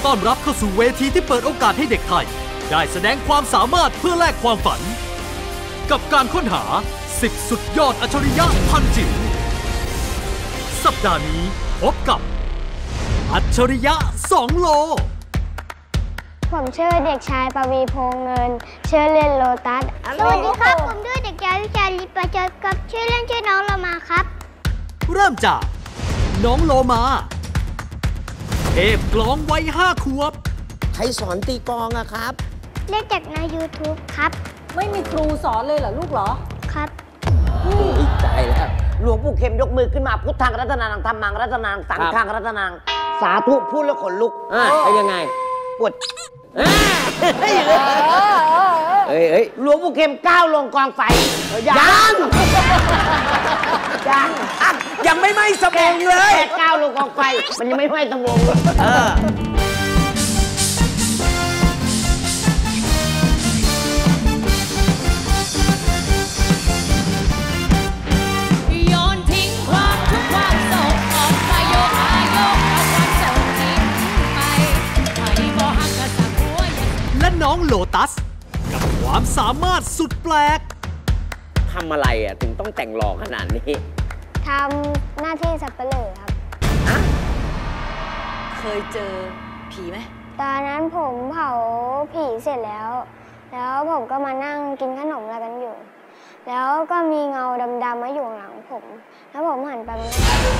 ต้อนรับเข้าสู่เวทีที่เปิดโอกาสให้เด็กไทยได้แสดงความสามารถเพื่อแลกความฝันกับการค้นหา10สุดยอดอัจฉริยะพันจิ๋วสัปดาห์นี้พบกับอัจฉริยะ2 โลผมชื่อเด็กชายปวีพงษ์เงินชื่อเล่นโลตัสสวัสดีครับผมชื่อเด็กชายวิชาลิปประเจิดครับชื่อเล่นชื่อน้องโลมาครับเริ่มจากน้องโลมาเทพกลองวัย5 ขวบใครสอนตีกลองอะครับเล่นจากใน YouTube ครับไม่มีครูสอนเลยเหรอลูกเหรอครับใจแล้วหลวงปู่เข็มยกมือขึ้นมาพุทธังรัตนังธัมมังรัตนังสังฆังรัตนังสาธุพูดแล้วขนลุกเป็นยังไงปวดเฮ้ยหลวงปู่เข็มก้าวลงกองไฟยังไม่ไหม้สมองเลยแค่ก้าวลงกองไฟมันยังไม่ไหม้สมองน้องโลตัสกับความสามารถสุดแปลกทำอะไรอ่ะถึงต้องแต่งหล่อขนาดนี้ทำหน้าที่สับปะเหร่อครับเคยเจอผีไหมตอนนั้นผมเผาผีเสร็จแล้วผมก็มานั่งกินขนมอะไรกันอยู่แล้วก็มีเงาดำๆมาอยู่หลังผมแล้วผมหันไปมัน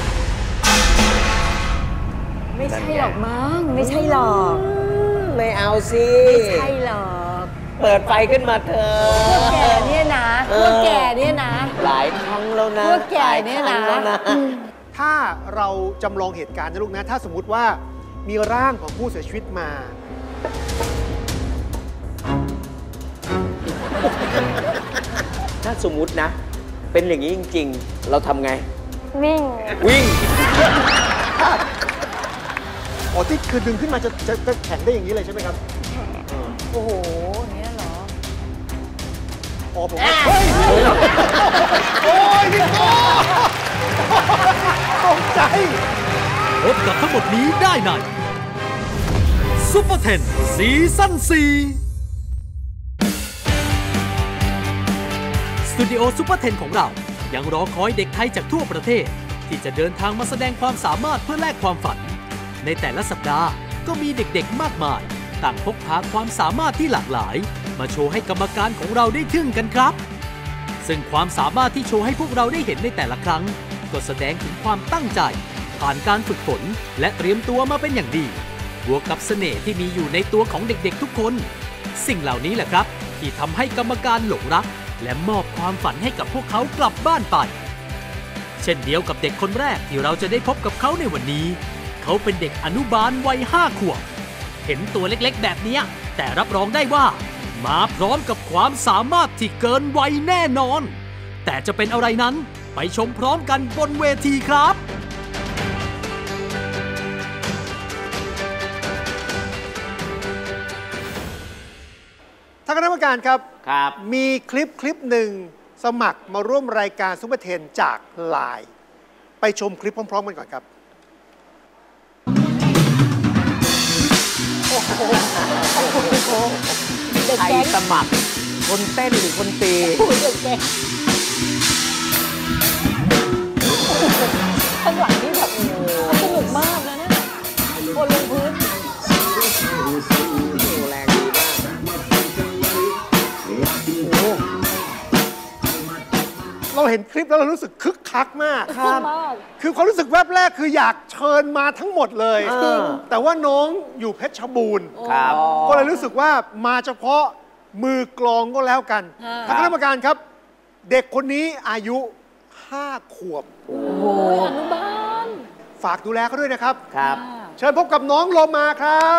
ไม่ใช่หรอกมั้งไม่ใช่หรอกไม่เอาสิไม่ใช่หรอกเปิดไฟขึ้นมาเถอะพวกแกเนี่ยนะพวกแกเนี่ยนะหลายครั้งแล้วนะพวกแกเนี่ยนะถ้าเราจำลองเหตุการณ์นะลูกนะถ้าสมมุติว่ามีร่างของผู้เสียชีวิตมาถ้าสมมุตินะเป็นอย่างนี้จริงๆเราทำไงวิ่งอ๋อที่คือดึงขึ้นมาจะแข็งได้อย่างนี้เลยใช่ไหมครับโอ้โหเนี่ยเหรออ๋อผมเฮ้ยโอ้ยพี่โก้ตกใจพบกับทั้งหมดนี้ได้ในซุปเปอร์เทนซีซั่น4สตูดิโอซุปเปอร์เทนของเรายังรอคอยเด็กไทยจากทั่วประเทศที่จะเดินทางมาแสดงความสามารถเพื่อแลกความฝันในแต่ละสัปดาห์ก็มีเด็กๆมากมายต่างพกพาความสามารถที่หลากหลายมาโชว์ให้กรรมการของเราได้ทึ่งกันครับซึ่งความสามารถที่โชว์ให้พวกเราได้เห็นในแต่ละครั้งก็แสดงถึงความตั้งใจผ่านการฝึกฝนและเตรียมตัวมาเป็นอย่างดีบวกกับเสน่ห์ที่มีอยู่ในตัวของเด็กๆทุกคนสิ่งเหล่านี้แหละครับที่ทำให้กรรมการหลงรักและมอบความฝันให้กับพวกเขากลับบ้านไปเช่นเดียวกับเด็กคนแรกที่เราจะได้พบกับเขาในวันนี้เขาเป็นเด็กอนุบาลวัย5 ขวบเห็นตัวเล็กๆแบบนี้แต่รับรองได้ว่ามาพร้อมกับความสามารถที่เกินวัยแน่นอนแต่จะเป็นอะไรนั้นไปชมพร้อมกันบนเวทีครับท่านคณะกรรมการครับมีคลิปหนึ่งสมัครมาร่วมรายการซุปเปอร์เทนจากไลน์ไปชมคลิปพร้อมๆกันก่อนครับใครสมัครคนเต้นหรือคนตีข้างหลังนี่แบบสนุกมากนะเนี่ยคนลงพื้นแรงดีมากเราเห็นคลิปแล้วเรารู้สึกคึกคักมากคือความรู้สึกแวบแรกคืออยากเชิญมาทั้งหมดเลยแต่ว่าน้องอยู่เพชรบูรณ์ก็เลยรู้สึกว่ามาเฉพาะมือกลองก็แล้วกันท่านคณะกรรมการครับเด็กคนนี้อายุ5 ขวบโอ้โหอนุบาลฝากดูแลเขาด้วยนะครับเชิญพบกับน้องโลมาครับ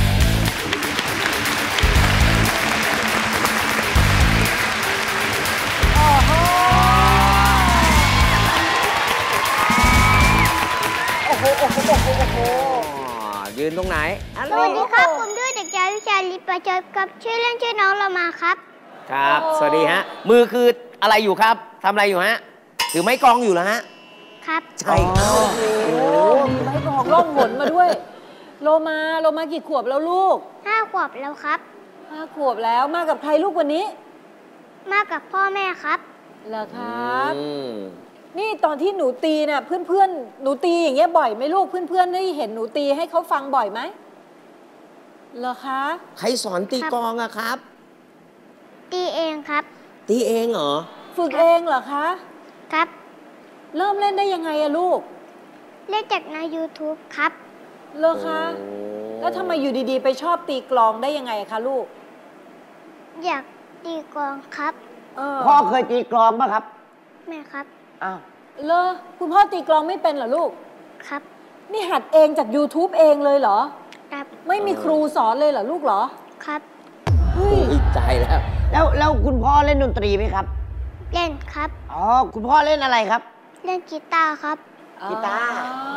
ยืนตรงไหนสวัสดีครับผมชื่อเด็กชายวิชาลิปประเจิดครับชื่อเล่นชื่อน้องโลมาครับครับสวัสดีฮะมือคืออะไรอยู่ครับทำอะไรอยู่ฮะถือไม้กลองอยู่เหรอฮะครับใช่โอ้มีไม้กลองล่องหนมาด้วยโลมากี่ขวบแล้วลูก 5 ขวบแล้วครับ 5 ขวบแล้วมากับใครลูกวันนี้มากับพ่อแม่ครับเหรอครับนี่ตอนที่หนูตีน่ะเพื่อนหนูตีอย่างเงี้ยบ่อยไหมลูกเพื่อนได้เห็นหนูตีให้เขาฟังบ่อยไหมเหรอคะใครสอนตีกลองอะครับตีเองครับตีเองเหรอฝึกเองเหรอคะครับเริ่มเล่นได้ยังไงอะลูกเล่นจากใน YouTube ครับเหรอคะแล้วทำไมอยู่ดีๆ ไปชอบตีกลองได้ยังไงคะลูกอยากตีกลองครับพ่อเคยตีกลองป่ะครับแม่ครับอ้าวเหรอคุณพ่อตีกลองไม่เป็นเหรอลูกครับนี่หัดเองจาก YouTube เองเลยเหรอครับไม่มีครูสอนเลยเหรอลูกเหรอครับเฮ้ยใจแล้วคุณพ่อเล่นดนตรีไหมครับเล่นครับอ๋อคุณพ่อเล่นอะไรครับเล่นกีตาร์ครับกีตาร์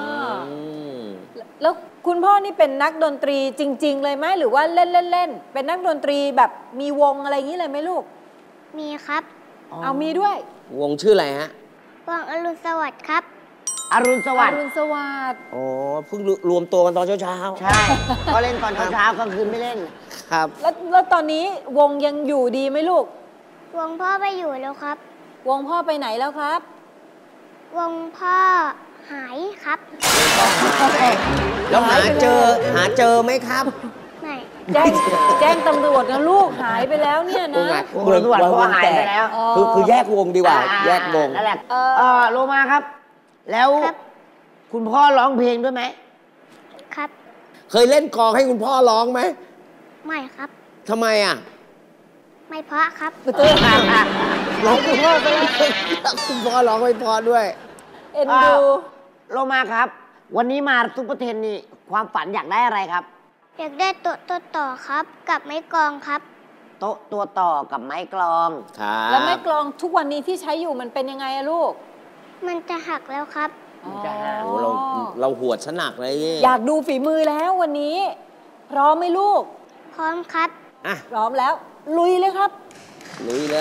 แล้วคุณพ่อนี่เป็นนักดนตรีจริง ๆ เลยไหมหรือว่าเล่นเป็นนักดนตรีแบบมีวงอะไรอย่างนี้เลยไหมลูกมีครับเอามีด้วยวงชื่ออะไรฮะวงอรุณสวัสดิ์ครับอรุณสวัสดิ์อรุณสวัสดิ์โอ้เพิ่งรวมตัวกันตอนเช้าใช่ก็เล่นตอนเช้ากลางคืนไม่เล่น ครับแล้วตอนนี้วงยังอยู่ดีไหมลูกวงพ่อไปอยู่แล้วครับวงพ่อไปไหนแล้วครับวงพ่อหายครับแล้วหาเจอไหมครับไม่แจ้งตำรวจนะลูกหายไปแล้วเนี่ยนะวงสวัสดิ์พ่อหายไปแล้ว คือแยกวงดีกว่า แยกวงนั่นแหละโลมาครับ แล้วคุณพ่อร้องเพลงด้วยไหมครับเคยเล่นกลองให้คุณพ่อร้องไหมไม่ครับทำไมอ่ะไม่เพราะครับร้องคุณพ่อไปแล้วคุณพ่อร้องไม่พอด้วยเอ็นดูโลมาครับ วันนี้มาซุปเปอร์เทนนี่ความฝันอยากได้อะไรครับอยากได้โต๊ะต่อครับ กับไม้กลองครับโต๊ะตัวต่อกับไม้กลองครับแล้วไม้กลองทุกวันนี้ที่ใช้อยู่มันเป็นยังไงอะลูกมันจะหักแล้วครับโอ้เราหวดสนักเลยอยากดูฝีมือแล้ววันนี้ พร้อมไหมลูกพร้อมครับอ่ะพร้อมแล้ว ลุยเลยครับลุยเลย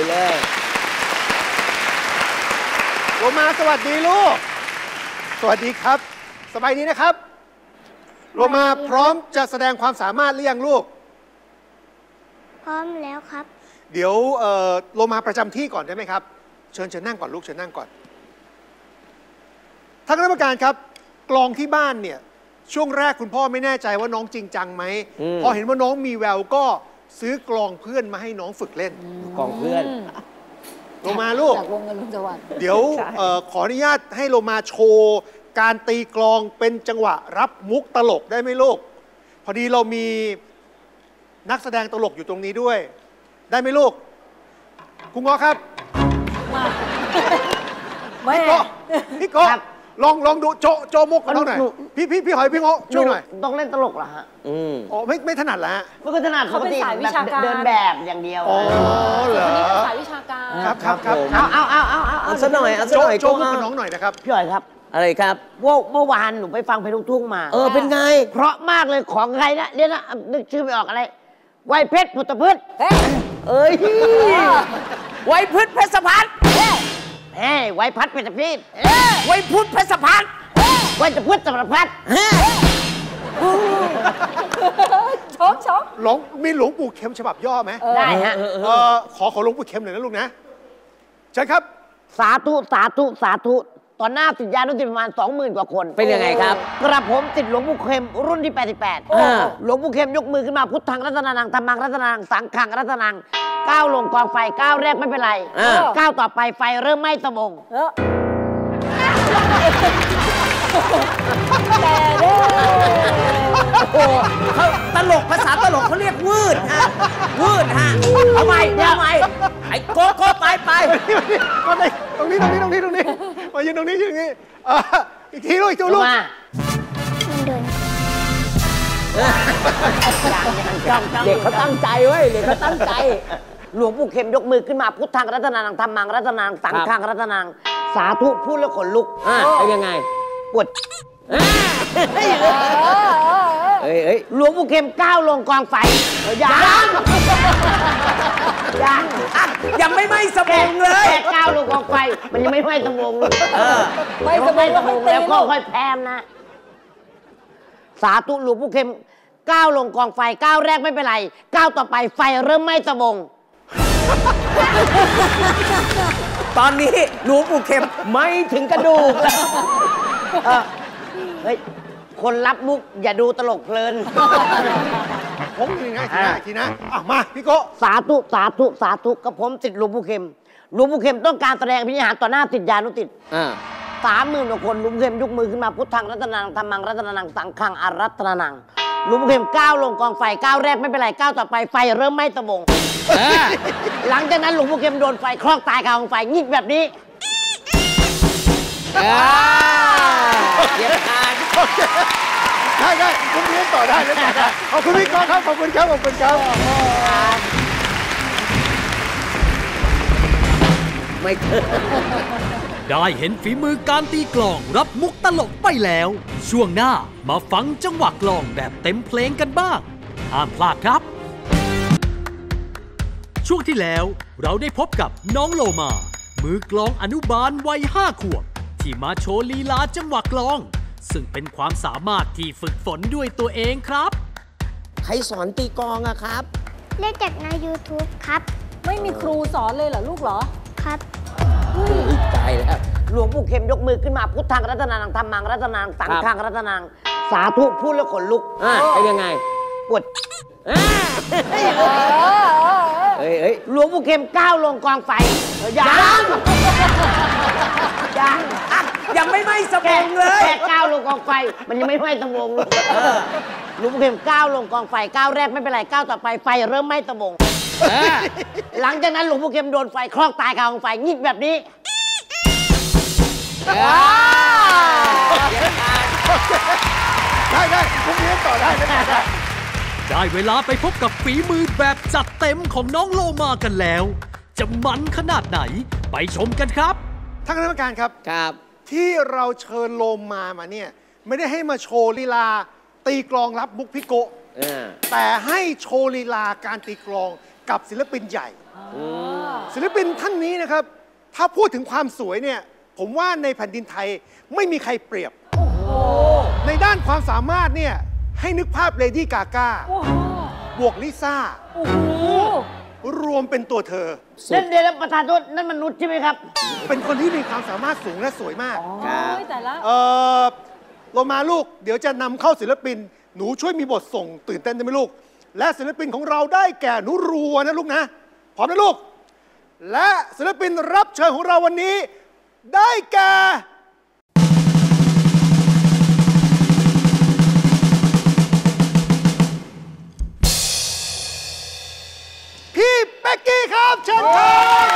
โลมาสวัสดีลูก สวัสดีครับ สบายดีนะครับ โลมาพร้อมจะแสดงความสามารถหรือยังลูกพร้อมแล้วครับเดี๋ยวโลมาประจำที่ก่อนได้ไหมครับ เชิญนั่งก่อนลูกเชิญนั่งก่อนท่านคณะกรรมการครับ กลองที่บ้านเนี่ยช่วงแรกคุณพ่อไม่แน่ใจว่าน้องจริงจังไหมพอเห็นว่าน้องมีแววก็ซื้อกลองเพื่อนมาให้น้องฝึกเล่นกลองเพื่อนโลมาลูกจากวงอรุณสวัสดิ์เดี๋ยวขออนุญาตให้โลมาโชว์การตีกลองเป็นจังหวะรับมุกตลกได้ไหมลูก พอดีเรามีนักแสดงตลกอยู่ตรงนี้ด้วย ได้ไหมลูกคุณง้อครับแม่พี่โกลองดูโจมุกกับน้องหน่อยพี่หอยพี่ง้อช่วยหน่อยต้องเล่นตลกเหรอฮะอ๋อไม่ถนัดแล้วไม่ก็ถนัดปกติแบบเดินแบบอย่างเดียวอ๋อเหรอคนนี้เป็นสายวิชาการครับเอาซะหน่อยโจมุกกับน้องหน่อยนะครับพี่หอยครับอะไรครับเมื่อวานหนูไปฟังเพลงลูกทุ่งมาเป็นไง เพราะมากเลยของใครนะเดี๋ยวนะนึกชื่อไม่ออกอะไรไวเพชรพุทธพืชเอ้ยไวพืชเพชรพัฒน์ไวพัฒน์เพชรพีชไวพุทธเพชรพัฒน์ไวจะพุทธเพชรพัฒน์ช็อกหลวงมีหลวงปู่เข็มฉบับย่อไหมได้ฮะขอหลวงปู่เข็มหน่อยนะลูกนะเชิญครับสาธุตอนหน้าติดยานุติดประมาณ 20,000 กว่าคนเป็นยังไงครับกระผมติดหลวงปู่เข็มรุ่นที่ 88หลวงปู่เข็มยกมือขึ้นมาพุทธังรัตนานังธรรมังรัตนานังสังฆังรัตนานังก้าวลงกองไฟก้าวแรกไม่เป็นไรก้าวต่อไปไฟเริ่มไหม้สมองแต่เด้โอ้เขาตลกภาษาตลกเขาเรียกวืดฮะทำไมไอ้โก้ไปตรงนี้มายืนตรงนี้อีกทีลูกลูกเด็กเขาตั้งใจเว้ยเด็กเขาตั้งใจหลวงปู่เข็มยกมือขึ้นมาพุทธังรัตนานังธรรมังรัตนานังสังฆังรัตนานังสาธุพูดแล้วขนลุกเป็นยังไงปวดหลวงปู่เข็มก้าวลงกองไฟยังไม่ไหม้สมองเลยแค่ก้าวลงกองไฟมันยังไม่ไหม้สมองเลยไม่สมองแล้วก็ค่อยแพมนะสาธุหลวงปู่เข็มก้าวลงกองไฟก้าวแรกไม่เป็นไรก้าวต่อไปไฟเริ่มไหม้สบงตอนนี้หลวงปู่เข็มไม่ถึงกระดูกแล้วเฮ้ยคนรับมุกอย่าดูตลกเพลินผมทีนะทีนะมาพี่โกสาธุสาธุสาธุกับผมติดหลวงปู่เข็มหลวงปู่เข็มต้องการแสดงพิธีหารต่อหน้าติดยานุติด30,000 กว่าคนหลวงปู่เข็มยกมือขึ้นมาพุทธังรัตนังธรรมังรัตนังสังฆังอารัตนังหลวงปู่เข็มก้าวลงกองไฟก้าวแรกไม่เป็นไรก้าวต่อไปไฟเริ่มไหม้ตะบงหลังจากนั้นหลวงปู่เข็มโดนไฟคลอกตายคากองไฟงิกแบบนี้เดี๋ยวทานได้คุณเลี้ยงต่อได้เลยขอบคุณพี่กองครับขอบคุณครับขอบคุณครับไม่เคยได้เห็นฝีมือการตีกลองรับมุกตลกไปแล้ว ช่วงหน้ามาฟังจังหวะกลองแบบเต็มเพลงกันบ้างห้ามพลาดครับ ช่วงที่แล้วเราได้พบกับน้องโลมามือกลองอนุบาลวัย5 ขวบที่มาโชว์ลีลาจังหวะกลองซึ่งเป็นความสามารถที่ฝึกฝนด้วยตัวเองครับใครสอนตีกลองอะครับเรียกจากใน YouTube ครับไม่มีครูสอนเลยเหรอลูกเหรอครับใจแล้วหลวงปู่เข็มยกมือขึ้นมาพุทธังรัตนังธรรมังรัตนังสังฆังรัตนังสาธุพูดแล้วขนลุกเป็นยังไงปวดหลวงปู่เข็มก้าวลงกองไฟยังไม่ไหม้สบงเลยแค่ก้าวลงกองไฟมันยังไม่ไหม้สบงหลวงปู่เข็มก้าวลงกองไฟก้าวแรกไม่เป็นไรก้าวต่อไปไฟเริ่มไหม้สบงหลังจากนั้นหลวงปู่เข็มโดนไฟคลอกตายคากองไฟงิกแบบนี้ได้ผมเลี้ยงต่อได้ได้เวลาไปพบกับฝีมือแบบจัดเต็มของน้องโลมากันแล้วจะมันขนาดไหนไปชมกันครับท่านคณะกรรมการครับที่เราเชิญโลมาเนี่ยไม่ได้ให้มาโชว์ลีลาตีกลองรับมุกพิโกะแต่ให้โชว์ลีลาการตีกลองกับศิลปินใหญ่ศิลปินท่านนี้นะครับถ้าพูดถึงความสวยเนี่ยผมว่าในแผ่นดินไทยไม่มีใครเปรียบในด้านความสามารถเนี่ยให้นึกภาพเลดี้กาก้าบวกลิซ่ารวมเป็นตัวเธอเล่นเดลประธานโทษนั่นมนุษย์ใช่ไหมครับเป็นคนที่มีความสามารถสูงและสวยมากแต่ละโลมาลูกเดี๋ยวจะนำเข้าศิลปินหนูช่วยมีบทส่งตื่นเต้นได้ไหมลูกและศิลปินของเราได้แก่หนูรัวนะลูกนะพร้อมนะลูกและศิลปินรับเชิญของเราวันนี้ได้แก่พี่เป๊กกี้ครับเชิญครับ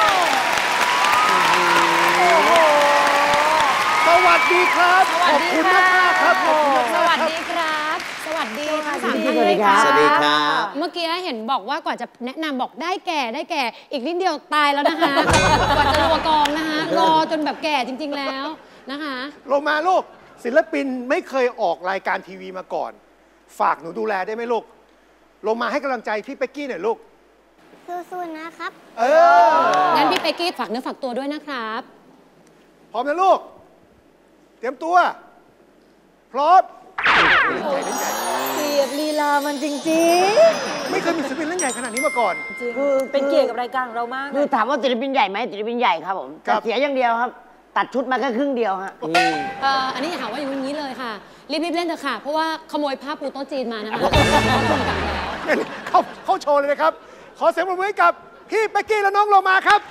สวัสดีครับขอบคุณมากครับขอบคุณมากสวัสดีครับสวัสดีทั้ง3 ท่านเลยค่ะสวัสดีครับเมื่อกี้เห็นบอกว่ากว่าจะแนะนำบอกได้แก่อีกนิดเดียวตายแล้วนะคะกว่าจะรัวกองนะคะรอจนแบบแก่จริงๆแล้วนะคะโลมาลูกศิลปินไม่เคยออกรายการทีวีมาก่อนฝากหนูดูแลได้ไหมลูกโลมาให้กำลังใจพี่เป๊กกี้หน่อยลูกสู้ๆนะครับงั้นพี่เป๊กกี้ฝากเนื้อฝากตัวด้วยนะครับพร้อมนะลูกเตรียมตัวพร้อมเกียรติลีลามันจริงๆไม่เคยมีศิลปินเล่นใหญ่ขนาดนี้มาก่อนคือเป็นเกียรติกับรายการของเรามากคือถามว่าศิลปินใหญ่ไหมศิลปินใหญ่ครับผมแต่เสียอย่างเดียวครับตัดชุดมาแค่ครึ่งเดียวฮะอันนี้หาว่าอยู่อย่างนี้เลยค่ะรีบเล่นเถอะค่ะเพราะว่าขโมยผ้าปูโต๊ะจีนมานะคะเข้าโชว์เลยนะครับขอเสียงปรบมือให้กับพี่เป๊กกี้และน้องโลมาครับ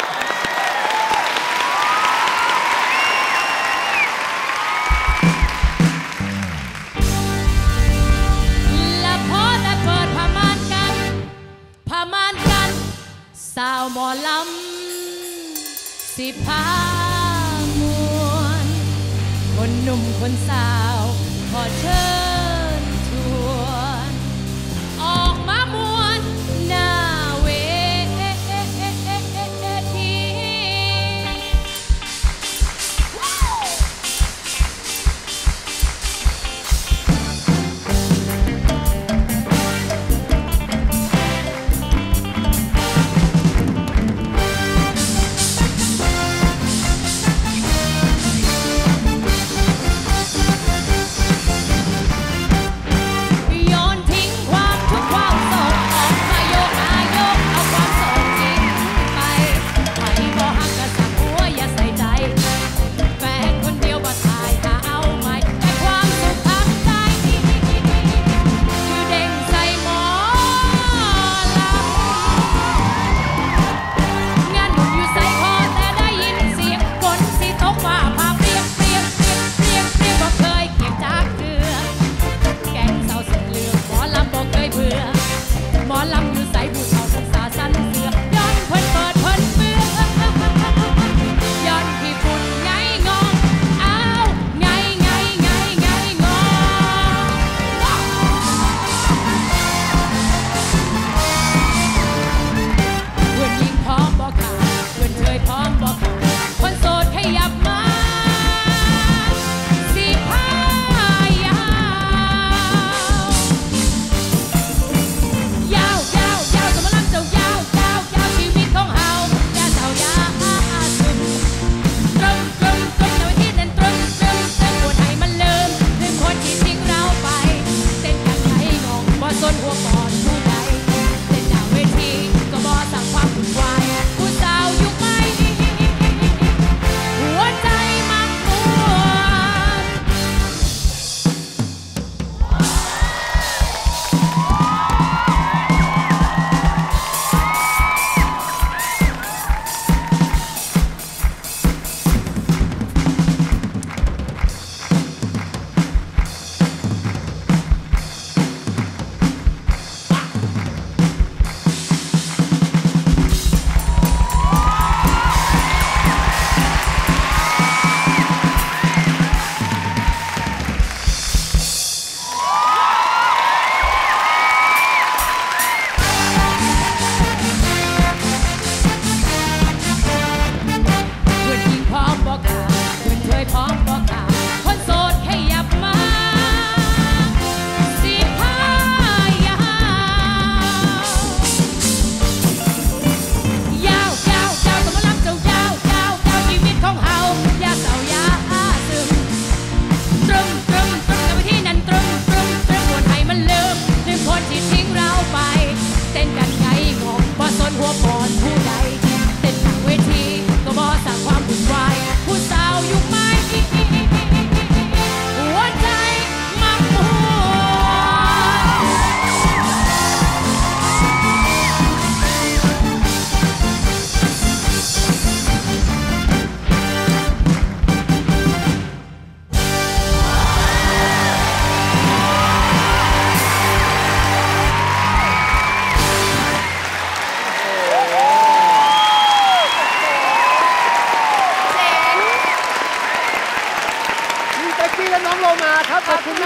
และพอได้เปิดผ้าม่านกันสาวหมอลำสิพามวนคนหนุ่มคนสาวขอเชิญชวนออกมามวนหน้าเวที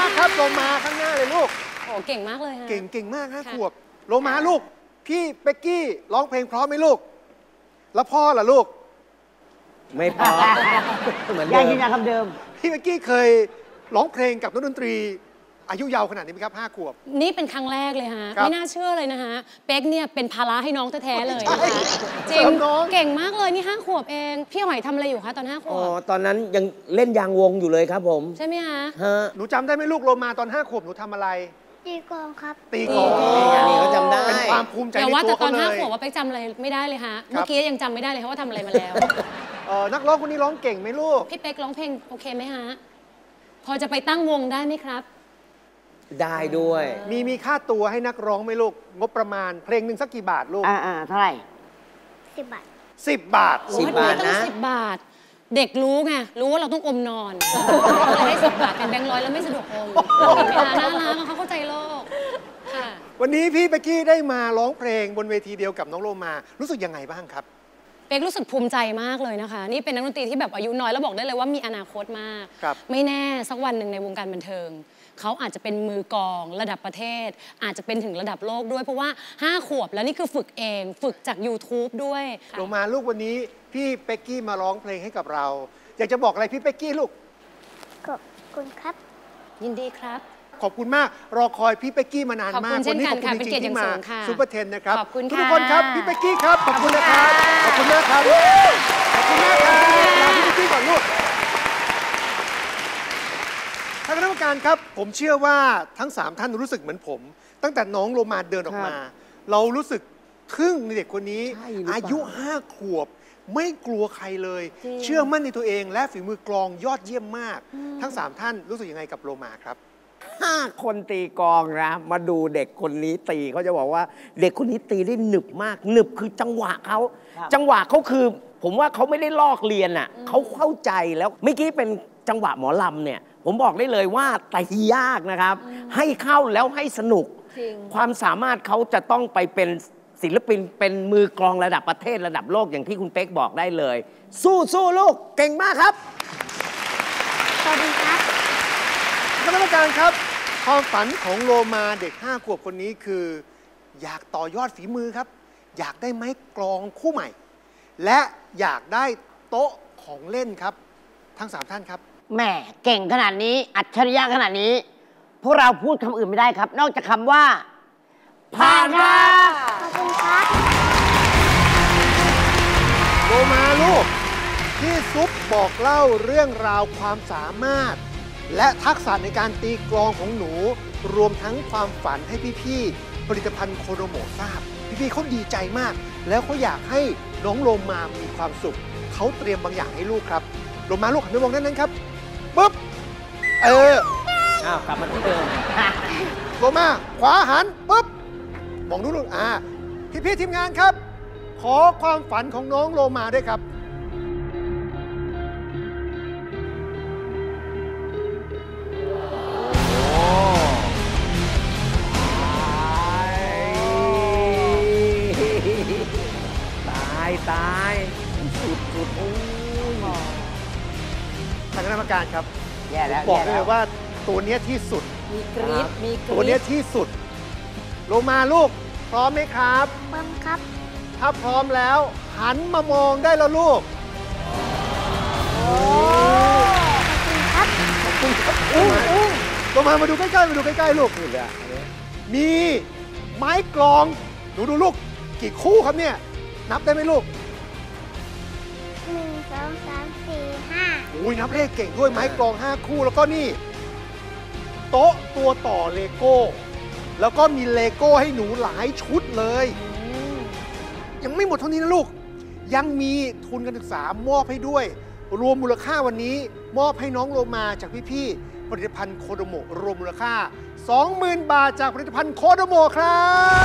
ากครับโลมาข้างหน้าเลยลูกโอ้เก่งมากเลยฮะเก่งมาก5 ขวบโลมาลูกพี่เป๊กกี้ร้องเพลงเพราะไหมลูกแล้วพ่อล่ะลูกไม่พอเหมือนยัเดิงมยืนยันคำเดิมพี่เป๊กกี้เคยร้องเพลงกับนักดนตรีอายุเยาว์ขนาดนี้ไหมครับ5 ขวบนี่เป็นครั้งแรกเลยฮะครับไม่น่าเชื่อเลยนะฮะ เป๊กเนี่ยเป็นภาระให้น้องแท้ๆเลยใช่นะคะจริเสริงมน้องเก่งมากเลยนี่5 ขวบเอง พี่หอยทำอะไรอยู่คะตอน5 ขอ๋วอบ ตอนนั้นยังเล่นยางวงอยู่เลยครับผมใช่ไหมฮะฮะหนูจำได้ไหมลูกโลมาตอน5 ขวบหนูทำอะไรตีกลองครับตีกลองนี่ก็จำได้เป็นความภูมิใจอย่าในว่าตัแต่วตอเขานเล 5 ยขวบว่าเป๊กจำอะไรไม่ได้เลยฮะ เมื่อกี้ยังจำไม่ได้เลยว่าทำอะไรมาแล้วนักร้องคนนี้ร้องเก่งไหมลูกพี่เป๊กร้องเพลงโอเคไหมฮะ พอจะไปตั้งวงได้ไหมครับได้ด้วยมีค่าตัวให้นักร้องไหมลูกงบประมาณเพลงหนึ่งสักกี่บาทลูกเท่าไหร่ 10 บาท 10 บาท 10 บาทต้องนะ 10 บาท เด็กรู้ไง รู้ว่าเราต้องอมนอนก็เลยให้10 บาทเป็นแบงค์ร้อยแล้วไม่สะดวกอมน่ารักเขาเข้าใจโลกค่ะวันนี้พี่เป๊กกี้ได้มาร้องเพลงบนเวทีเดียวกับน้องโลมารู้สึกยังไงบ้างครับเป๊กรู้สึกภูมิใจมากเลยนะคะ นี่เป็นนักดนตรีที่แบบอายุน้อยแล้วบอกได้เลยว่ามีอนาคตมากครับไม่แน่สักวันหนึ่งในวงการบันเทิง เขาอาจจะเป็นมือกลองระดับประเทศ อาจจะเป็นถึงระดับโลกด้วย เพราะว่า 5 ขวบแล้วนี่คือฝึกเองฝึกจาก YouTube ด้วยค่ะโลมาลูกวันนี้พี่เป๊กกี้มาร้องเพลงให้กับเรา อยากจะบอกอะไรพี่เป๊กกี้ลูกขอบคุณครับยินดีครับขอบคุณมากรอคอยพี่เป๊กกี้มานานมากขอบคุณเช่นนี้กัขอน บคุณค่ะจเป็นริเกียรง ติๆที่มาอย่างสูงค่ะซูเปอร์เทนนะครับขอบคุณทุกค่ะคนครับพี่เป๊กกี้ครับขอบคุณนะครับขอบคุณมากครับขอบคุณมากครับลาพี่เป๊กกี้ก่อนลูกท่านคณะกรรมการครับผมเชื่อว่าทั้ง3ท่านรู้สึกเหมือนผม ตั้งแต่น้องโลมาเดินออกมา เรารู้สึกทึ่งในเด็กคนนี้ใช่หรือเปล่าอายุ5 ขวบไม่กลัวใครเลย เชื่อมั่นในตัวเองและฝีมือกลองยอดเยี่ยมมาก ทั้ง3ท่านรู้สึกยังไงกับโลมาครับ 5 คนตีกลองนะ มาดูเด็กคนนี้ตีเขาจะบอกว่าเด็กคนนี้ตีได้หนึบมากหนึบคือจังหวะเขาครับจังหวะเขาคือ ผมว่าเขาไม่ได้ลอกเรียนอ่ะเขาเข้าใจแล้วเมื่อกี้เป็นจังหวะหมอลำเนี่ย ผมบอกได้เลยว่าตียากนะครับ ให้เข้าแล้วให้สนุกจริงความสามารถเขาจะต้องไปเป็นศิลปินเป็นมือกลองระดับประเทศระดับโลกอย่างที่คุณเป๊กบอกได้เลย สู้สู้ลูกเก่งมากครับสวัสดีครับคณะกรรมการครับความฝันของโลมาเด็ก5 ขวบคนนี้คือ อยากต่อยอดฝีมือครับ อยากได้ไม้กลองคู่ใหม่ และอยากได้โต๊ะของเล่นครับ ทั้ง3ท่านครับแหม่เก่งขนาดนี้ อัจฉริยะขนาดนี้ พวกเราพูดคำอื่นไม่ได้ครับ นอกจากคำว่า ผ่านครับขอบคุณครับโลมาลูกที่ซุปบอกเล่าเรื่องราวความสามารถ และทักษะในการตีกลองของหนู รวมทั้งความฝันให้พี่ๆผลิตภัณฑ์โคโดโมะทราบ พี่ๆเขาดีใจมาก แล้วเขาอยากให้น้องโลมามีความสุข เขาเตรียมบางอย่างให้ลูกครับโลมาลูกหันไปมองด้านนั้นครับปุ๊บอ้าวกลับมาที่เดิมโลมาขวาหันปุ๊บมองดูลูกพี่ๆทีมงานครับ ขอความฝันของน้องโลมาด้วยครับตายสุดโอ้ยทางคณะกรรมการครับแย่แล้วบอกแย่เลแล้ยว ว่าตัวเนี้ยที่สุดมีกรี๊ดมีกรี๊ดตัวเนี้ยที่สุด โลมาลูก พร้อมไหมครับเบิ้มครับถ้าพร้อมแล้ว หันมามองได้แล้วลูกขอบคุณครับโลมามาดูใกล้ๆมาดูใกล้ๆลูกมีไม้กลองหนูดูลูกกี่คู่ครับเนี่ย นับได้ไหมลูก 1 2 3 4 5 อุ้ยนับเลขเก่งด้วยไม้กลอง5 คู่แล้วก็นี่ โต๊ะตัวต่อเลโก้ แล้วก็มีเลโก้ให้หนูหลายชุดเลย ยังไม่หมดเท่านี้นะลูก ยังมีทุนการศึกษามอบให้ด้วย รวมมูลค่าวันนี้มอบให้น้องโลมาจากพี่ๆผลิตภัณฑ์โคโดโมะรวมมูลค่า 20,000 บาทจากผลิตภัณฑ์โคโดโมะครับ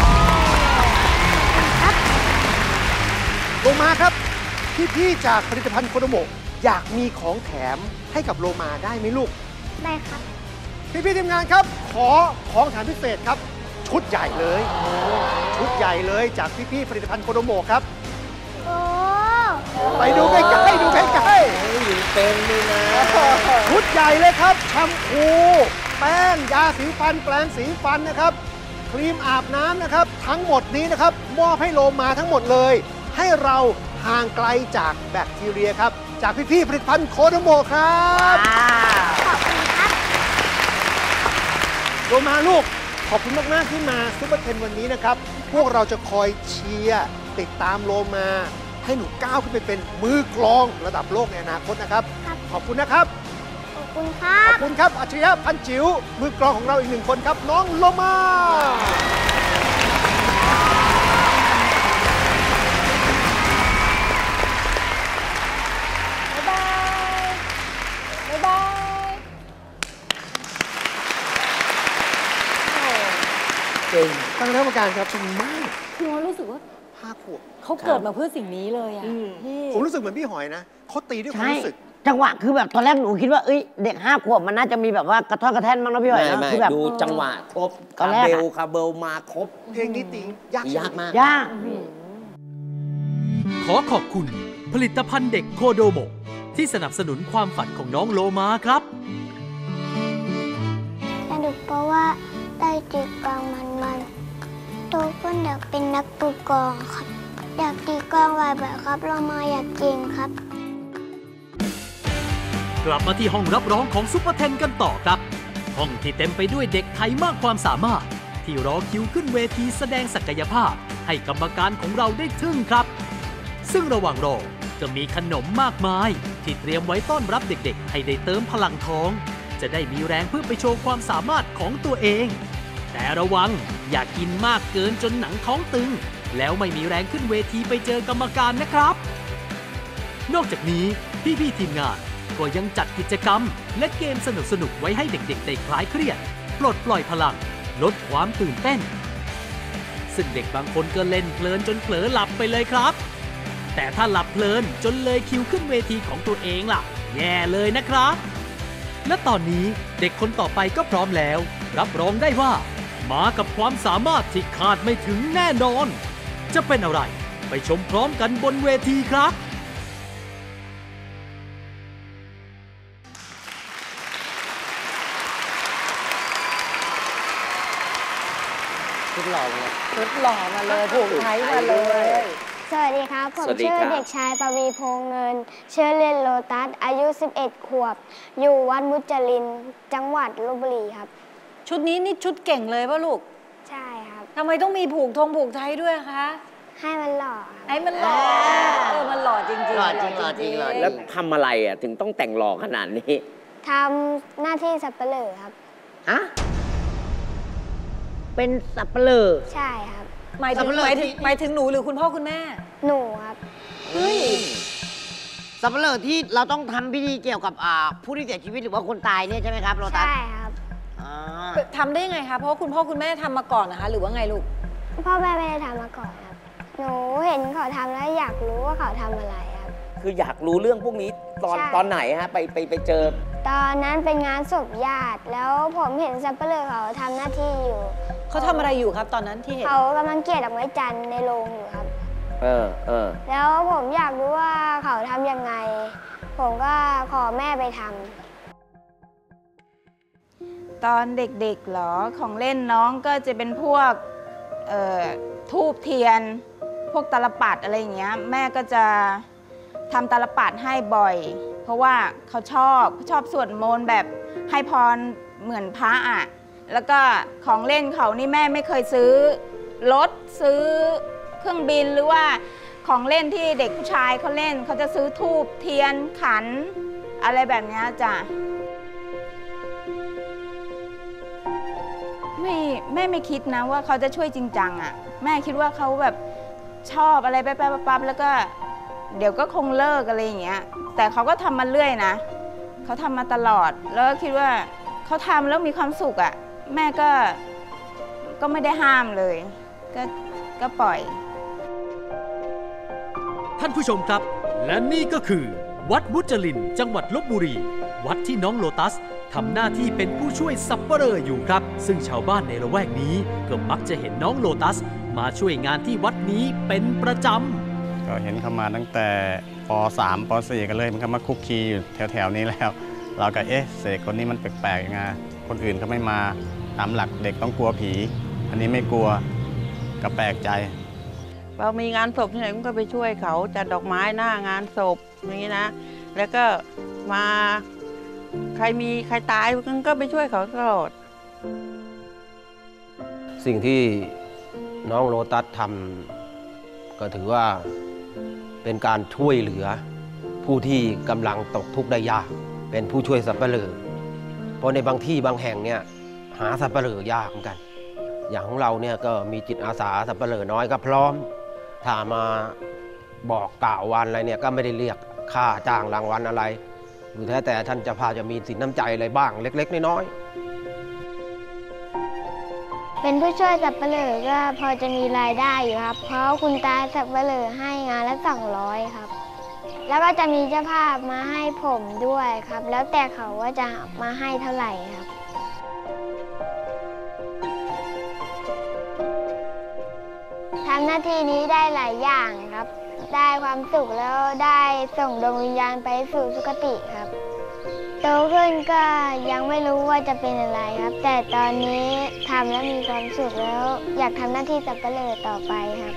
โลมาครับ พี่ๆจากผลิตภัณฑ์โคโดโมะอยากมีของแถมให้กับโลมาได้ไหมลูกได้ครับพี่ๆทีมงานครับ ขอของแถมพิเศษครับ ชุดใหญ่เลย ชุดใหญ่เลยจากพี่ๆผลิตภัณฑ์โคโดโมะครับโอ้ไปดูใกล้ๆดูใกล้อยู่เป็นนี่นะๆชุดใหญ่เลยครับแชมพูแป้งยาสีฟันแปรงสีฟันนะครับครีมอาบน้ำนะครับทั้งหมดนี้นะครับมอบให้โลมาทั้งหมดเลยให้เราห่างไกลจากแบคทีเรียครับจากพี่ๆผลิตภัณฑ์โคโดโมครับขอบคุณครับโลมาลูกขอบคุณมากๆที่มาซุปเปอร์เทนวันนี้นะครับพวกเราจะคอยเชียร์ติดตามโลมาให้หนูก้าวขึ้นไปเป็นมือกลองระดับโลกในอนาคตนะครับขอบคุณนะครับขอบคุณครับขอบคุณครับอัจฉริยะพันจิ๋วมือกลองของเราอีก1 คนครับน้องโลมาบ๊ายบายบ๊ายบายเก่งตั้งคณะกรรมการครับชมมากคือว่ารู้สึกว่า 5 ขวบเขาเกิดมาเพื่อสิ่งนี้เลยอ่ะผมรู้สึกเหมือนพี่หอยนะเขาตีด้วยความรู้สึกจังหวะคือแบบตอนแรกหนูคิดว่าเด็ก5 ขวบมันน่าจะมีแบบว่ากระท่อนกระแท่นบ้างนะพี่หอยนะคือแบบดูจังหวะครบคาเบลมาครบเพลงนี้ตียากมากยากขอขอบคุณผลิตภัณฑ์เด็กโคโดโมที่สนับสนุนความฝันของน้องโลมาครับสนุกเพราะว่าได้ตีกลองมันโตขึ้นอยากเป็นนักตีกลองครับอยากตีกลองบ่อยๆครับโลมาอยากเก่งครับกลับมาที่ห้องรับร้องของซุปเปอร์เทนกันต่อครับห้องที่เต็มไปด้วยเด็กไทยมากความสามารถที่รอคิวขึ้นเวทีแสดงศักยภาพให้กรรมการของเราได้ทึ่งครับซึ่งระหว่างรอจะมีขนมมากมายที่เตรียมไว้ต้อนรับเด็กๆให้ได้เติมพลังท้องจะได้มีแรงเพื่อไปโชว์ความสามารถของตัวเองแต่ระวังอย่ากินมากเกินจนหนังท้องตึงแล้วไม่มีแรงขึ้นเวทีไปเจอกรรมการนะครับนอกจากนี้พี่ๆทีมงานก็ยังจัดกิจกรรมและเกมสนุกๆไว้ให้เด็กๆได้คลายเครียดปลดปล่อยพลังลดความตื่นเต้นซึ่งเด็กบางคนก็เล่นเพลินจนเผลอหลับไปเลยครับแต่ถ้าหลับเพลินจนเลยคิวขึ้นเวทีของตัวเองล่ะแย่เลยนะครับและตอนนี้เด็กคนต่อไปก็พร้อมแล้วรับรองได้ว่ามากับความสามารถที่คาดไม่ถึงแน่นอนจะเป็นอะไรไปชมพร้อมกันบนเวทีครับชุดหล่อเลยชุดหล่อมาเลยผูกไทยมาเลยสวัสดีครับผมชื่อเด็กชายปวีพงษ์เงินชื่อเล่นโลตัสอายุ11 ขวบอยู่วัดมุจลินจังหวัดลพบุรีครับชุดนี้นี่ชุดเก่งเลยป่ะลูกใช่ครับทำไมต้องมีผูกไทยด้วยคะให้มันหล่อให้มันหล่อมันหล่อจริงๆหล่อจริงแล้วทำอะไรอ่ะถึงต้องแต่งหล่อขนาดนี้ทำหน้าที่สับปะเหร่อครับฮะเป็นสับปะเหร่อใช่ครับหมายถึงหนูหรือคุณพ่อคุณแม่หนูครับเฮ้ยสับปะเหร่อที่เราต้องทำพิธีเกี่ยวกับผู้ที่เสียชีวิตหรือว่าคนตายเนี่ยใช่ไหมครับโรตัสใช่ครับทำได้ยังไงคะเพราะคุณพ่อคุณแม่ทำมาก่อนนะคะหรือว่าไงลูกพ่อแม่ไม่ได้ทำมาก่อนครับหนูเห็นเขาทำแล้วอยากรู้ว่าเขาทำอะไรครับคืออยากรู้เรื่องพวกนี้ตอนไหนฮะไปเจอตอนนั้นเป็นงานศพญาติแล้วผมเห็นสับปะเหร่อเขาทำหน้าที่อยู่เขาทำอะไรอยู่ครับตอนนั้นที่เห็นเขากำลังเกลี่ยดอกไม้จันทร์ในโรงอยู่ครับแล้วผมอยากรู้ว่าเขาทำยังไงผมก็ขอแม่ไปทำตอนเด็กๆเหรอของเล่นน้องก็จะเป็นพวกธูปเทียนพวกตาลปัดอะไรอย่างเงี้ยแม่ก็จะทำตาลปัดให้บ่อยเพราะว่าเขาชอบสวดมนต์แบบให้พรเหมือนพระอ่ะแล้วก็ของเล่นเขานี่แม่ไม่เคยซื้อรถซื้อเครื่องบินหรือว่าของเล่นที่เด็กผู้ชายเขาเล่นเขาจะซื้อธูปเทียนขันอะไรแบบนี้จ้ะแม่ไม่คิดนะว่าเขาจะช่วยจริงจังอ่ะแม่คิดว่าเขาแบบชอบอะไรไปปั๊บแล้วก็เดี๋ยวก็คงเลิกอะไรอย่างเงี้ยแต่เขาก็ทำมาเรื่อยนะเขาทำมาตลอดแล้วก็คิดว่าเขาทำแล้วมีความสุขอ่ะแม่ก็ไม่ได้ห้ามเลยก็ปล่อยท่านผู้ชมครับและนี่ก็คือวัดมุจลินจังหวัดลพบุรีวัดที่น้องโลตัสทำหน้าที่เป็นผู้ช่วยสับปะเหร่ออยู่ครับซึ่งชาวบ้านในละแวกนี้ก็มักจะเห็นน้องโลตัสมาช่วยงานที่วัดนี้เป็นประจำก็เห็นเขามาตั้งแต่ป.3 ป.4 กันเลยมันก็มาคุกคีอยู่แถวๆนี้แล้วเราก็เสกคนนี้มันแปลกๆยังไงคคนอื่นเขาไม่มาตามหลักเด็กต้องกลัวผี อันนี้ไม่กลัวก็แปลกใจเรามีงานศพที่ไหนก็ไปช่วยเขาจัดดอกไม้หน้างานศพอย่างนี้นะแล้วก็มาใครตายก็ไปช่วยเขาตลอดสิ่งที่น้องโลตัสทำก็ถือว่าเป็นการช่วยเหลือผู้ที่กำลังตกทุกข์ได้ยากเป็นผู้ช่วยสัปเหร่อเพราะในบางที่บางแห่งเนี่ยหาสัปเหร่อยากเหมือนกันอย่างของเราเนี่ยก็มีจิตอาสาสัปเหร่อน้อยก็พร้อมถ้ามาบอกกล่าววันอะไรเนี่ยก็ไม่ได้เรียกค่าจ้างรางวัลอะไรหรือแท้แต่ท่านจะพาจะมีสินน้ำใจอะไรบ้างเล็กๆน้อยๆเป็นผู้ช่วยสับปะเหร่อก็พอจะมีรายได้อยู่ครับเพราะคุณตาสับปะเหร่อให้งานละ200ครับแล้วก็จะมีเจ้าภาพมาให้ผมด้วยครับแล้วแต่เขาว่าจะมาให้เท่าไหร่ครับทำหน้าที่นี้ได้หลายอย่างครับได้ความสุขแล้วได้ส่งดวงวิญญาณไปสู่สุคติครับโตขึ้นก็ยังไม่รู้ว่าจะเป็นอะไรครับแต่ตอนนี้ทำแล้วมีความสุขแล้วอยากทำหน้าที่สับปะเหร่อต่อไปครับ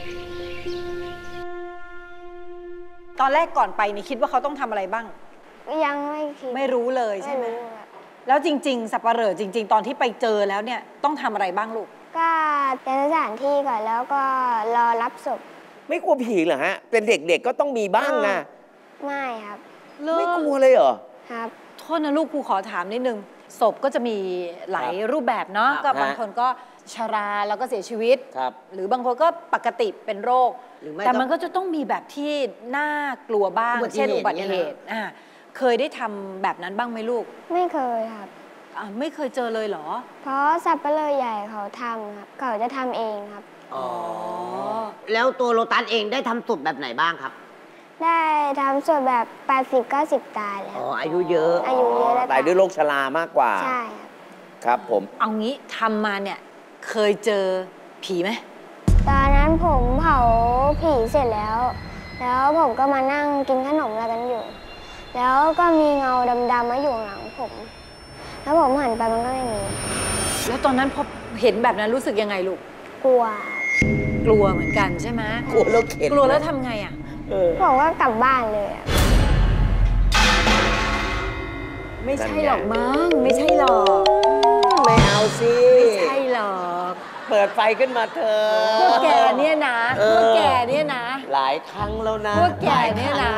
ตอนแรกก่อนไปนี่คิดว่าเขาต้องทำอะไรบ้างยังไม่คิดไม่รู้เลยใช่ไหมแล้วจริงๆสับปะเหร่อจริงๆตอนที่ไปเจอแล้วเนี่ยต้องทำอะไรบ้างลูกก็เป็นสถานที่ก่อนแล้วก็รอรับศพไม่กลัวผีเหรอฮะเป็นเด็กๆก็ต้องมีบ้างนะไม่ครับไม่กลัวเลยเหรอครับโทษนะลูกครูขอถามนิดนึงศพก็จะมีหลายรูปแบบเนาะก็บางคนก็ชราแล้วก็เสียชีวิตหรือบางคนก็ปกติเป็นโรคแต่มันก็จะต้องมีแบบที่น่ากลัวบ้างเช่นอุบัติเหตุเคยได้ทำแบบนั้นบ้างไหมลูกไม่เคยครับไม่เคยเจอเลยเหรอเพราะสับปะเหร่อใหญ่เขาทำครับเขาจะทำเองครับอ๋อแล้วตัวโลตัสเองได้ทำศพแบบไหนบ้างครับได้ทำศพแบบ80-90 ตายแล้วอายุเยอะแล้วตายด้วยโรคชรามากกว่าใช่ครับผมเอางี้ทำมาเนี่ยเคยเจอผีไหมตอนนั้นผมเผาผีเสร็จแล้วผมก็มานั่งกินขนมอะไรกันอยู่แล้วก็มีเงาดำๆมาอยู่หลังผมแล้วผมหันไปมันก็ไม่มีแล้วตอนนั้นพอเห็นแบบนั้นรู้สึกยังไงลูกกลัวเหมือนกันใช่ไหมกลัวแล้วเข็ดกลัวแล้วทำไงอ่ะผมก็กลับบ้านเลยไม่ใช่หรอกมั้งไม่ใช่หรอกไม่เอาสิไม่ใช่หรอกเปิดไฟขึ้นมาเธอพวกแกเนี่ยนะพวกแกเนี่ยนะหลายครั้งแล้วนะพวกแกเนี่ยนะ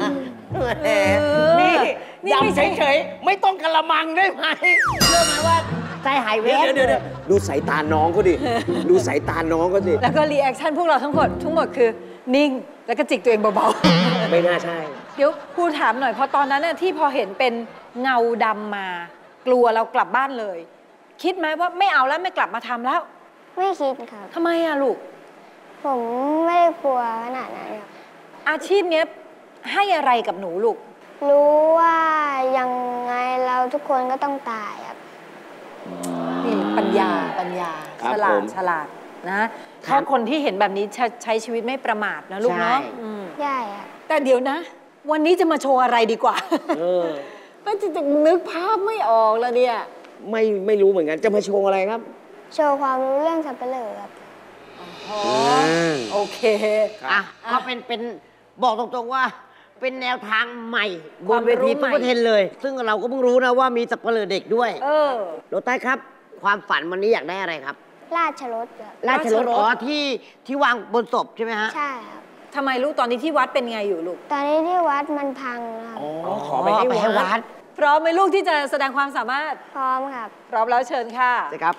นี่ยำเฉยๆไม่ต้องกระมังได้ไหมเชื่อไหมว่าใจหายแวบเดี๋ยวดูสายตาน้องเขาดิดูสายตาน้องเขาดิแล้วก็รีแอคชั่นพวกเราทั้งหมดคือนิ่งแล้วก็จิกตัวเองเบาๆไม่น่าใช่เดี๋ยวครูถามหน่อยพอตอนนั้นที่พอเห็นเป็นเงาดำมากลัวเรากลับบ้านเลยคิดไหมว่าไม่เอาแล้วไม่กลับมาทำแล้วไม่คิดครับทำไมอะลูกผมไม่ได้กลัวขนาดนั้นครับอาชีพนี้ให้อะไรกับหนูลูกรู้ว่ายังไงเราทุกคนก็ต้องตายครับนี่ปัญญาฉลาดนะถ้าคนที่เห็นแบบนี้ใช้ชีวิตไม่ประมาทนะลูกเนาะใช่ครับแต่เดี๋ยวนะวันนี้จะมาโชว์อะไรดีกว่าก็จะนึกภาพไม่ออกแล้วเนี่ยไม่รู้เหมือนกันจะมาโชว์อะไรครับโชว์ความรู้เรื่องสับปะเหร่อครับโอเคก็เป็นบอกตรงๆว่าเป็นแนวทางใหม่บนเวทีทุกประเทศเลยซึ่งเราก็เพิ่งรู้นะว่ามีสับปะเหร่อเด็กด้วยโลตัสครับความฝันวันนี้อยากได้อะไรครับราชรถครับราชรถที่วางบนศพใช่ไหมฮะใช่ครับทำไมลูกตอนนี้ที่วัดเป็นไงอยู่ลูกตอนนี้ที่วัดมันพังครับขอไปให้วัดพร้อมไหมลูกที่จะแสดงความสามารถพร้อมครับพร้อมแล้วเชิญค่ะใช่ครับ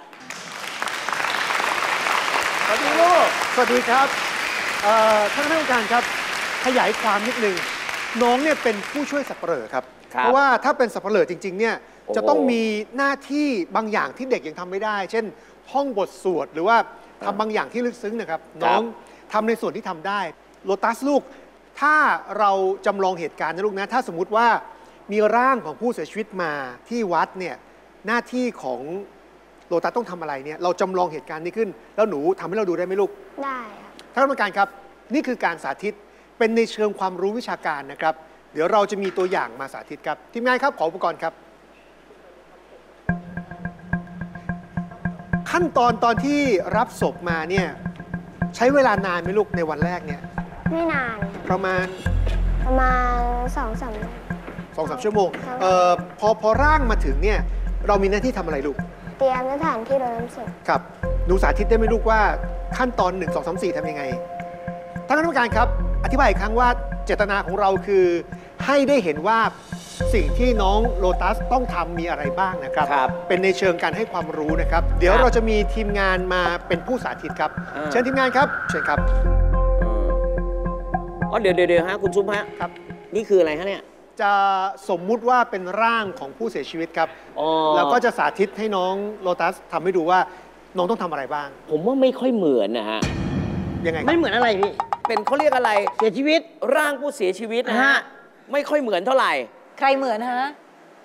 สวัสดีลูกสวัสดีครับท่านผู้การครับขยายความนิดนึงน้องเนี่ยเป็นผู้ช่วยสับปะเหร่อครับเพราะว่าถ้าเป็นสับปะเหร่อจริงๆเนี่ยจะต้องมีหน้าที่บางอย่างที่เด็กยังทำไม่ได้เช่นท่องบทสวดหรือว่าทำบางอย่างที่ลึกซึ้งนะครับน้องทำในส่วนที่ทำได้โลตัสลูกถ้าเราจำลองเหตุการณ์นะลูกนะถ้าสมมุติว่ามีร่างของผู้เสียชีวิตมาที่วัดเนี่ยหน้าที่ของโลตัสต้องทำอะไรเนี่ยเราจำลองเหตุการณ์นี้ขึ้นแล้วหนูทำให้เราดูได้ไหมลูกได้ท่านผู้การครับนี่คือการสาธิตเป็นในเชิงความรู้วิชาการนะครับเดี๋ยวเราจะมีตัวอย่างมาสาธิตครับทีมงานครับขออุปกรณ์ครับขั้นตอนที่รับศพมาเนี่ยใช้เวลานานไหมลูกในวันแรกเนี่ยไม่นานประมาณ2-3 ชั่วโมงพอร่างมาถึงเนี่ยเรามีหน้าที่ทำอะไรลูกเตรียมสถานที่รดน้ำศพครับหนูสาธิตได้ไหมลูกว่าขั้นตอน1 2 3 4ทำยังไงท่านคณะกรรมการครับอธิบายอีกครั้งว่าเจตนาของเราคือให้ได้เห็นว่าสิ่งที่น้องโลตัสต้องทำมีอะไรบ้างนะครับเป็นในเชิงการให้ความรู้นะครับเดี๋ยวเราจะมีทีมงานมาเป็นผู้สาธิตครับเชิญทีมงานครับเชิญครับเดี๋ยวฮะคุณซุปฮะครับนี่คืออะไรฮะเนี่ยจะสมมุติว่าเป็นร่างของผู้เสียชีวิตครับแล้วก็จะสาธิตให้น้องโลตัสทำให้ดูว่าน้องต้องทำอะไรบ้างผมว่าไม่ค่อยเหมือนนะฮะยังไงไม่เหมือนอะไรพี่เป็นเขาเรียกอะไรเสียชีวิตร่างผู้เสียชีวิตนะฮะไม่ค่อยเหมือนเท่าไหร่ใครเหมือนฮะ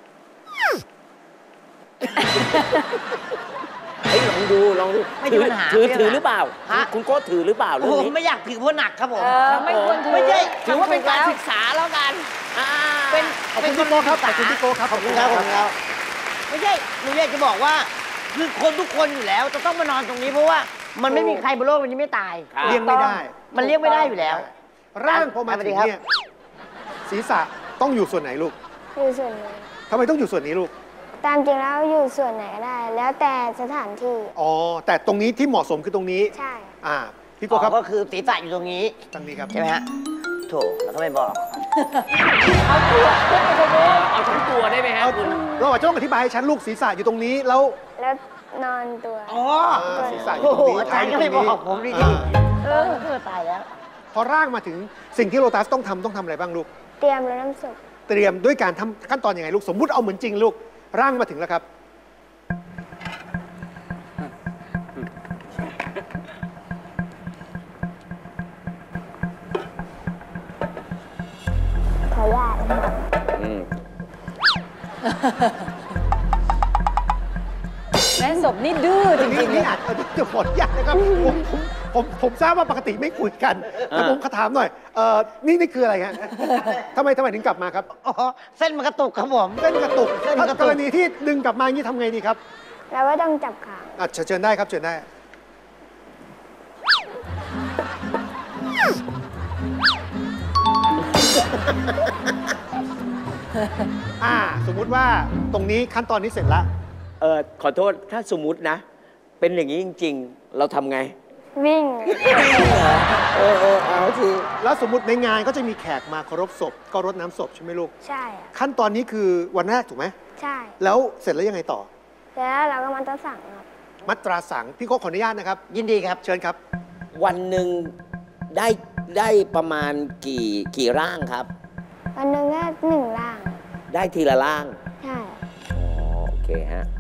ลองดูไม่มีปัญหาถือหรือเปล่าคุณโก้ถือหรือเปล่าผมไม่อยากถือเพราะหนักครับผมไม่ควรถือไม่ใช่ถือว่าเป็นการศึกษาแล้วกันขอบคุณพี่โก้ครับขอบคุณพี่โก้ครับขอบคุณครับไม่ใช่หนูอยากจะบอกว่าคือคนทุกคนอยู่แล้วจะต้องมานอนตรงนี้เพราะว่ามันไม่มีใครบนโลกนี้ไม่ตายเลี้ยงไม่ได้มันเลี้ยงไม่ได้อยู่แล้วร่างพอมาถึงเนี่ยศีรษะต้องอยู่ส่วนไหนลูกอยู่ส่วนนี้ทำไมต้องอยู่ส่วนนี้ลูกตามจริงแล้วอยู่ส่วนไหนก็ได้แล้วแต่สถานที่แต่ตรงนี้ที่เหมาะสมคือตรงนี้ใช่พี่โก้ครับก็คือศีรษะอยู่ตรงนี้ตรงนี้ครับใช่ไหมฮะโถแล้วก็ไม่บอกเอาทั้งตัวได้ไหมฮะคุณเราอาจจะต้องอธิบายให้ฉันลูกศีรษะอยู่ตรงนี้แล้วนอนตัวศีรษะอยู่ตรงนี้อาจารย์ก็ไม่บอกผมดีตายแล้วพอร่างมาถึงสิ่งที่โลตัสต้องทำอะไรบ้างลูกเตรียมรดน้ำศพเตรียมด้วยการทำขั้นตอนยังไงลูกสมมุติเอาเหมือนจริงลูกร่างมาถึงแล้วครับขออนุญาตแม่ศพนี่ดื้อจริงๆนี่อาจจะขออนุญาตนะครับผมทราบว่าปกติไม่คุยกันแต่ผมถามหน่อยนี่คืออะไรฮะทำไมถึงกลับมาครับเส้นมันกระตุกครับผมเส้นกระตุกถ้ากรณีที่ดึงกลับมาอย่างนี้ทำไงดีครับเราก็ต้องจับขาเชิญได้ครับเชิญได้สมมุติว่าตรงนี้ขั้นตอนนี้เสร็จแล้วขอโทษถ้าสมมุตินะเป็นอย่างนี้จริงๆเราทำไงวิ่งเอาทีแล้วสมมุติในงานก็จะมีแขกมาเคารพศพก็รดน้ำศพใช่ไหมลูกใช่ขั้นตอนนี้คือวันแรกถูกไหมใช่แล้วเสร็จแล้วยังไงต่อแล้วเราก็มัตราสังครับมัตราสังพี่โก้ขออนุญาตนะครับยินดีครับเชิญครับวันหนึ่งได้ประมาณกี่ร่างครับวันหนึ่งก็1 ร่างได้ทีละร่างใช่โอเคฮะ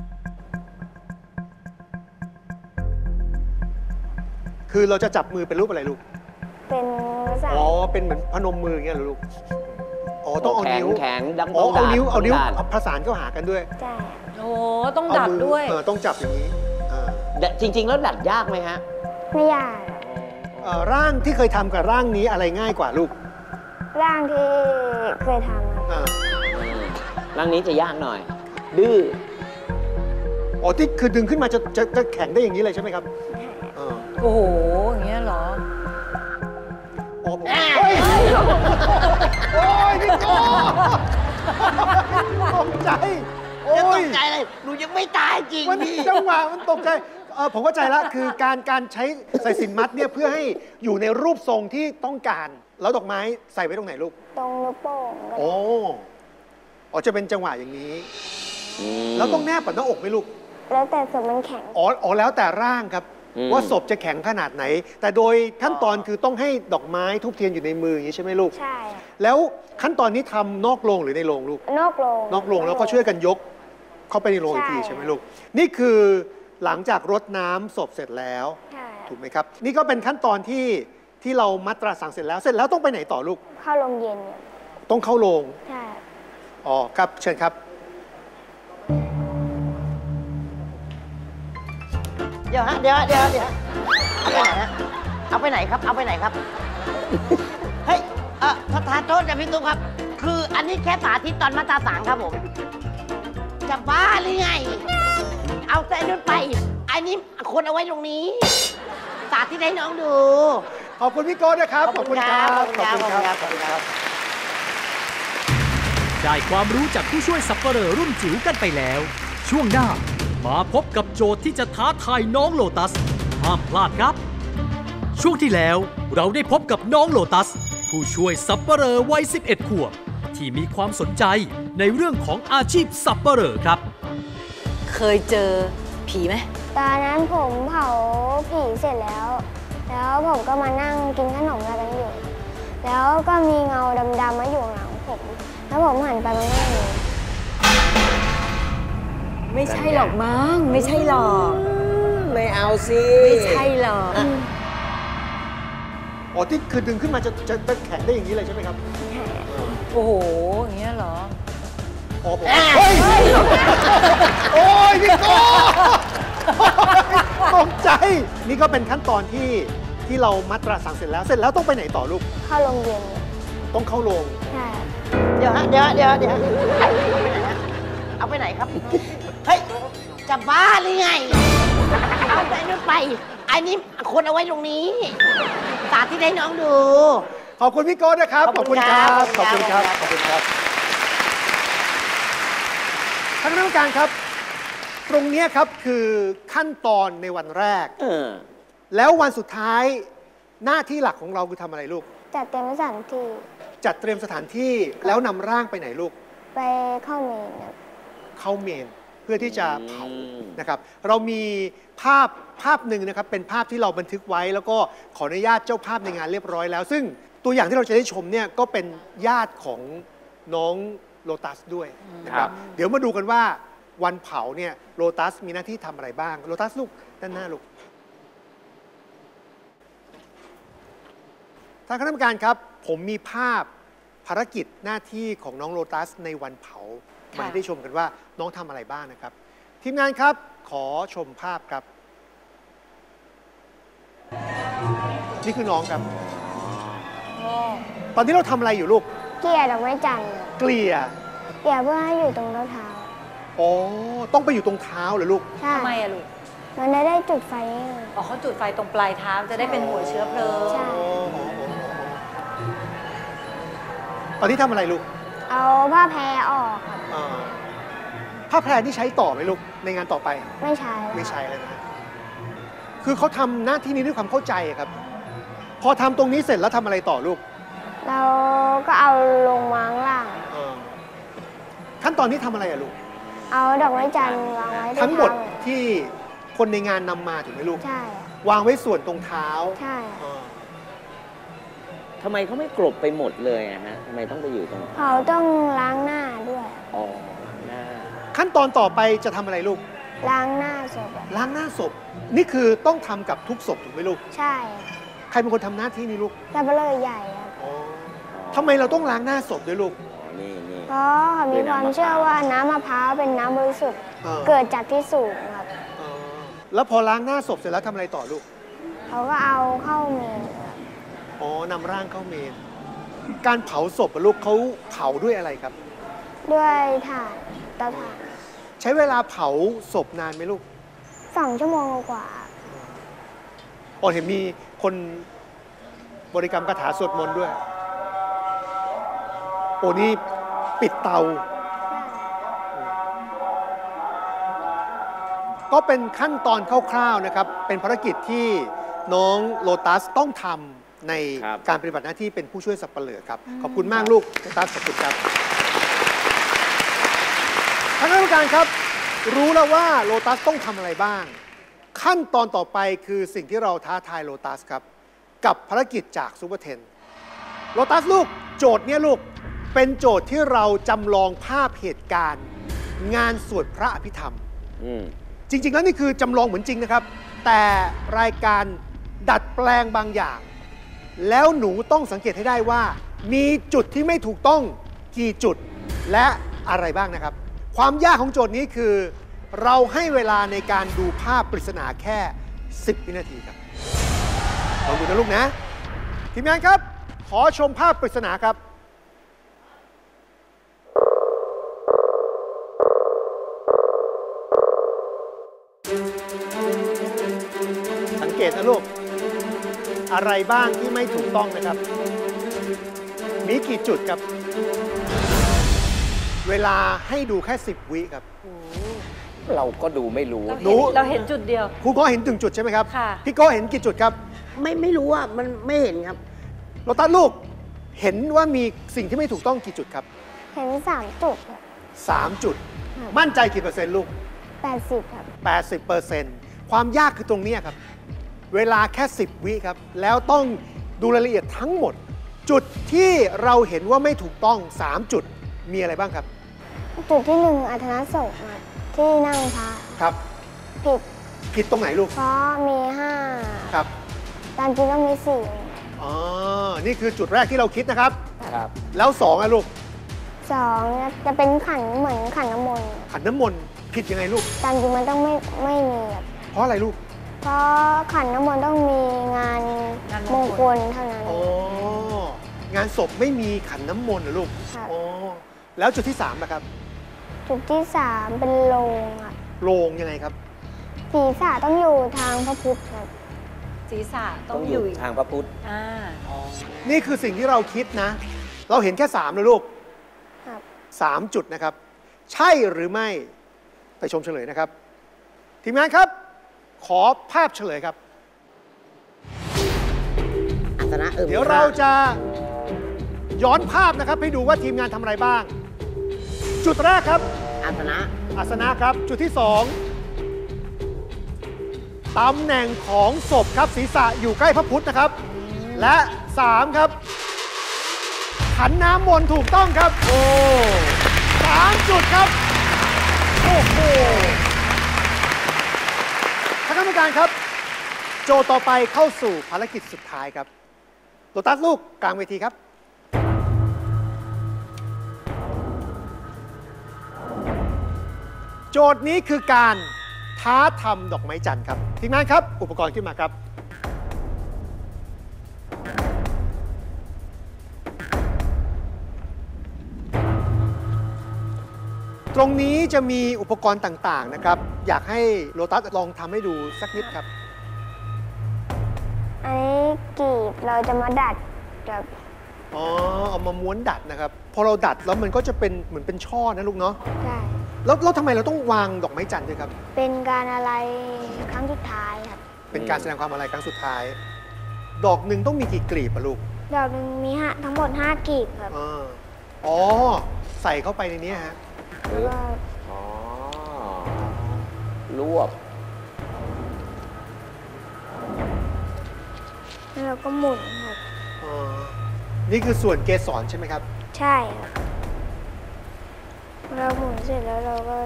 คือเราจะจับมือเป็นรูปอะไรลูกเป็นเป็นเหมือนพนมมืออย่างเงี้ยหรอลูกต้องเอานิ้วแข็งดังเอานิ้วประสานเข้าหากันด้วยใช่ต้องดัดด้วยต้องจับอย่างนี้จริงๆแล้วดัดยากไหมฮะไม่ยากร่างที่เคยทำกับร่างนี้อะไรง่ายกว่าลูกร่างที่เคยทำร่างนี้จะยากหน่อยดื้อที่คือดึงขึ้นมาจะแข็งได้อย่างนี้เลยใช่ไหมครับโอ้โหอย่างเงี้ยเหรอโอ้ยพี่โก้ตกใจจะตกใจเลยหนูยังไม่ตายจริงพี่จังหวะมันตกใจผมเข้าใจแล้วคือการใช้สายสิญจน์มัดเนี่ยเพื่อให้อยู่ในรูปทรงที่ต้องการแล้วดอกไม้ใส่ไว้ตรงไหนลูกตรงนิ้วโป้งจะเป็นจังหวะอย่างนี้แล้วต้องแนบกับหน้าอกไหมลูกแล้วแต่ศพมันแข็งแล้วแต่ร่างครับว่าศพจะแข็งขนาดไหนแต่โดยขั้นตอนคือต้องให้ดอกไม้ทูบเทียนอยู่ในมืออย่างนี้ใช่ไหมลูกใช่แล้วขั้นตอนนี้ทำนอกโรงหรือในโรงลูกนอกโรงแล้วก็ช่วยกันยกเข้าไปในโรงอีกทีใช่ไหมลูกนี่คือหลังจากรดน้ำศพเสร็จแล้วถูกไหมครับนี่ก็เป็นขั้นตอนที่เรามัตราสังเสร็จแล้วต้องไปไหนต่อลูกเข้าโรงเย็นต้องเข้าโรงใช่ครับเชิญครับเดี๋ยวเอาไปไหนครับเฮ้ยทานโทษนะพี่ตุ๊กครับคืออันนี้แค่สาธิตตอนมัตราสังครับผมจะบ้าหรือไงเอาแต่นู้นไปอันนี้คนเอาไว้ตรงนี้สาธิตให้น้องดูขอบคุณพี่โก้ด้วยครับขอบคุณครับขอบคุณครับขอบคุณครับได้ความรู้จากผู้ช่วยสับเปลอรุ่นจิ๋วกันไปแล้วช่วงหน้ามาพบกับโจทย์ที่จะท้าทายน้องโลตัสห้ามพลาดครับช่วงที่แล้วเราได้พบกับน้องโลตัสผู้ช่วยสับเปลอวัย 11 ขวบที่มีความสนใจในเรื่องของอาชีพสับเปลอครับเคยเจอผีไหมตอนนั้นผมเผาผีเสร็จแล้วผมก็มานั่งกินขนมอะไรกันอยู่แล้วก็มีเงาดำๆมาอยู่หลังผมแล้วผมหันไปมันไม่มีไม่ใช่หรอกมั้งไม่ใช่หรอกไม่เอาสิไม่ใช่หรอกอ๋อที่คือดึงขึ้นมาจะแข็งได้อย่างนี้เลยใช่ไหมครับโอ้โหอย่างเงี้ยเหรออ๋อผมโอ้ยพี่โก้ตกใจนี่ก็เป็นขั้นตอนที่เรามัดตราสั่งเสร็จแล้วต้องไปไหนต่อลูกเข้าโรงเรียนต้องเข้าโรงใช่เดี๋ยวเอาไปไหนครับเฮ้ยจะบ้าหรือไงเอาแต่นู้นไปอันนี้คนเอาไว้ตรงนี้สาธิตให้น้องดูขอบคุณพี่โก้ด้วยครับขอบคุณครับขอบคุณครับขอบคุณครับท่านคณะกรรมการครับตรงนี้ครับคือขั้นตอนในวันแรกแล้ววันสุดท้ายหน้าที่หลักของเราคือทำอะไรลูกจัดเตรียมสถานที่จัดเตรียมสถานที่แล้วนำร่างไปไหนลูกไปเข้าเมนเข้าเมนเพื่อที่จะเผานะครับเรามีภาพหนึ่งนะครับเป็นภาพที่เราบันทึกไว้แล้วก็ขออนุญาตเจ้าภาพในงานเรียบร้อยแล้วซึ่งตัวอย่างที่เราจะได้ชมเนี่ยก็เป็นญาติของน้องโลตัสด้วยนะครับเดี๋ยวมาดูกันว่าวันเผาเนี่ยโลตัสมีหน้าที่ทำอะไรบ้างโลตัสลูกด้านหน้าลูกท่านคณะกรรมการครับผมมีภาพภารกิจหน้าที่ของน้องโลตัสในวันเผามาให้ได้ชมกันว่าน้องทำอะไรบ้างนะครับทีมงานครับขอชมภาพครับนี่คือน้องครับตอนที่เราทำอะไรอยู่ลูกเกลี่ยดอกไม้จันทร์เกลี่ยเพื่อให้อยู่ตรงเท้าอ๋อต้องไปอยู่ตรงเท้าเหรอลูกทำไมอะลูกมันได้จุดไฟอ๋อเขาจุดไฟตรงปลายเท้าจะได้เป็นหัวเชื้อเพลิงใช่ตอนนี้ทำอะไรลูกเอาผ้าแพรออกครับผ้าแพรที่ใช้ต่อไหมลูกในงานต่อไปไม่ใช้แล้วนะคือเขาทำหน้าที่นี้ด้วยความเข้าใจครับพอทำตรงนี้เสร็จแล้วทำอะไรต่อลูกเราก็เอาลงวางล่างขั้นตอนนี้ทำอะไรอะลูกเอาดอกไม้จันทร์วางไว้ทั้งหมดที่คนในงานนำมาถูกไหมลูกใช่วางไว้ส่วนตรงเท้าใช่ทำไมเขาไม่กลบไปหมดเลยอะฮะทำไมต้องไปอยู่ตรงเขาต้องล้างหน้าด้วยอ๋อหน้าขั้นตอนต่อไปจะทำอะไรลูกล้างหน้าศพล้างหน้าศพนี่คือต้องทำกับทุกศพถูกไหมลูกใช่ใครเป็นคนทำหน้าที่นี้ลูกสับเปลือกใหญ่ครับทำไมเราต้องล้างหน้าศพด้วยลูกเพราะเขามีความเชื่อว่าน้ำมะพร้าวเป็นน้ำบริสุทธิ์เกิดจากที่สูงครับแล้วพอล้างหน้าศพเสร็จแล้วทำอะไรต่อลูกเขาก็เอาเข้าเมนอ๋อนำร่างเข้าเมนการเผาศพลูกเขาเผาด้วยอะไรครับด้วยถ่านเตาถ่านใช้เวลาเผาศพนานไหมลูก 2 ชั่วโมงกว่าอ๋อเห็นมีคนบริกรรมคาถาสวดมนต์ด้วยโอ้นี่ปิดเตาก็เป็นขั้นตอนคร่าวๆนะครับเป็นภารกิจที่น้องโลตัสต้องทำในการปฏิบัติหน้าที่เป็นผู้ช่วยสับเปลือกครับขอบคุณมากลูกโลตัสขอบคุณครับท่านคณะกรรมการครับรู้แล้วว่าโลตัสต้องทำอะไรบ้างขั้นตอนต่อไปคือสิ่งที่เราท้าทายโลตัสครับกับภารกิจจากซูเปอร์เทนโลตัสลูกโจทย์เนี่ยลูกเป็นโจทย์ที่เราจำลองภาพเหตุการณ์งานสวดพระอภิธรรมจริงๆแล้วนี่คือจำลองเหมือนจริงนะครับแต่รายการดัดแปลงบางอย่างแล้วหนูต้องสังเกตให้ได้ว่ามีจุดที่ไม่ถูกต้องกี่จุดและอะไรบ้างนะครับความยากของโจทย์นี้คือเราให้เวลาในการดูภาพปริศนาแค่10 วินาทีครับลองดูนะลูกนะทีมงานครับขอชมภาพปริศนาครับอะไรบ้างที่ไม่ถูกต้องนะครับ มีกี่จุดครับ เวลาให้ดูแค่10 วิครับเราก็ดูไม่รู้เราเห็นจุดเดียวครูก็เห็นถึงจุดใช่ไหมครับค่ะพี่โก้เห็นกี่จุดครับไม่รู้อ่ะมันไม่เห็นครับโลตัสลูกเห็นว่ามีสิ่งที่ไม่ถูกต้องกี่จุดครับเห็น3 จุดครับ 3 จุด มั่นใจกี่เปอร์เซ็นต์ลูก 80 ครับ 80%ความยากคือตรงนี้ครับ เวลาแค่10 วิครับ แล้วต้องดูรายละเอียดทั้งหมด จุดที่เราเห็นว่าไม่ถูกต้อง3 จุดมีอะไรบ้างครับจุดที่1อัธนโศกครับที่นั่งพระครับ ผิดตรงไหนลูกเพราะมีครับ 5ตามจริงต้องมีอ๋อ นี่คือจุดแรกที่เราคิดนะครับครับแล้ว2อ่ะลูก 4 2จะเป็นขันเหมือนขันน้ำมนต์ขันน้ำมนต์ผิดยังไงลูกตามจริงมันต้องไม่มีครับเพราะอะไรลูกเพราะขันน้ำมนต์ต้องมีงานมงคลเท่านั้นอ๋อ งานศพไม่มีขันน้ำมนต์เหรอลูกครับอ๋อ แล้วจุดที่3นะครับจุดที่3เป็นโลงครับโรงยังไงครับศีรษะต้องอยู่ทางพระพุทธครับศีรษะต้ต้ออง งออยู่ ยู่ทางพระพุทธนี่คือสิ่งที่เราคิดนะ เราเห็นแค่3นะลูกครับ 3 จุดนะครับ ใช่หรือไม่ไปชมเฉลยนะครับ ทีมงานครับ ขอภาพเฉลยครับอาสนะเดี๋ยวเราจะย้อนภาพนะครับให้ดูว่าทีมงานทำอะไรบ้าง จุดแรกครับอาสนะอาสนะครับ จุดที่2ตำแหน่งของศพครับศีรษะอยู่ใกล้พระพุทธนะครับ และ3ครับขันน้ำมนต์ถูกต้องครับ โอ้3 จุดครับ โอ้โหท่านกรรมการครับ โจทย์ต่อไปเข้าสู่ภารกิจสุดท้ายครับโลตัสลูกกลางเวทีครับ โจทย์นี้คือการท้าทำดอกไม้จันทร์ครับทีมงานครับ อุปกรณ์ขึ้นมาครับ ตรงนี้จะมีอุปกรณ์ต่างๆนะครับ อยากให้โลตัสลองทำให้ดูสักนิดครับอันนี้กรีบเราจะมาดัดกับอ๋อ เอามาม้วนดัดนะครับ พอเราดัดแล้วมันก็จะเป็นเหมือนเป็นช่อนะลูกเนาะใช่แล้วทำไมเราต้องวางดอกไม้จันทร์ด้วยครับเป็นการอะไรครั้งสุดท้ายครับเป็นการแสดงความอาลัยครั้งสุดท้าย ดอกหนึ่งต้องมีกี่กลีบอะลูกดอกหนึ่งมีทั้งหมด5กลีบครับอ๋อ ใส่เข้าไปในนี้ฮะแล้วก็อ๋อ รวบแล้วเราก็หมุนครับอ๋อ นี่คือส่วนเกสรใช่ไหมครับใช่ครับเราหมุนเสร็จแล้วเราก็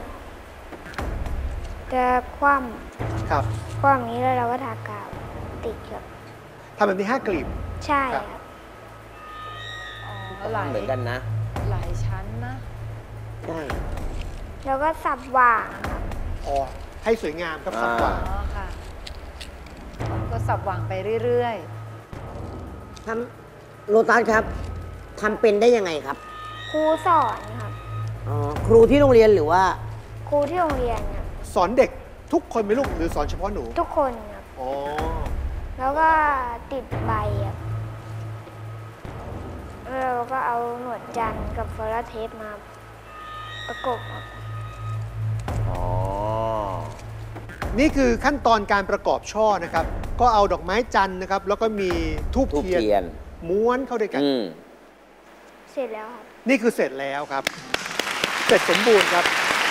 จะคว่ครับำคว่ำนี้แล้วเราก็ทากาวติดครับทำแบบนี้5 กลีบใช่ครับเหมือนกันนะหลายชั้นนะใช่แล้วก็สับว่างครับอ๋อ ให้สวยงามครับสับกว่าอ๋อค่ะ ก็สับหว่างไปเรื่อยทำโลตัสครับทำเป็นได้ยังไงครับครูสอนครับอ๋อครูที่โรงเรียนหรือว่าครูที่โรงเรียนครับสอนเด็กทุกคนไหมลูกหรือสอนเฉพาะหนูทุกคนครับอ๋อแล้วก็ติดใบครับแล้วเราก็เอาหนวดจันทร์กับฟลอเทปมาประกบครับอ๋อนี่คือขั้นตอนการประกอบช่อนะครับ ก็เอาดอกไม้จันทร์นะครับ แล้วก็มีทูบทูบเทียนเทียนม้วนเข้าด้วยกันเสร็จแล้วครับนี่คือเสร็จแล้วครับ เสร็จสมบูรณ์ครับ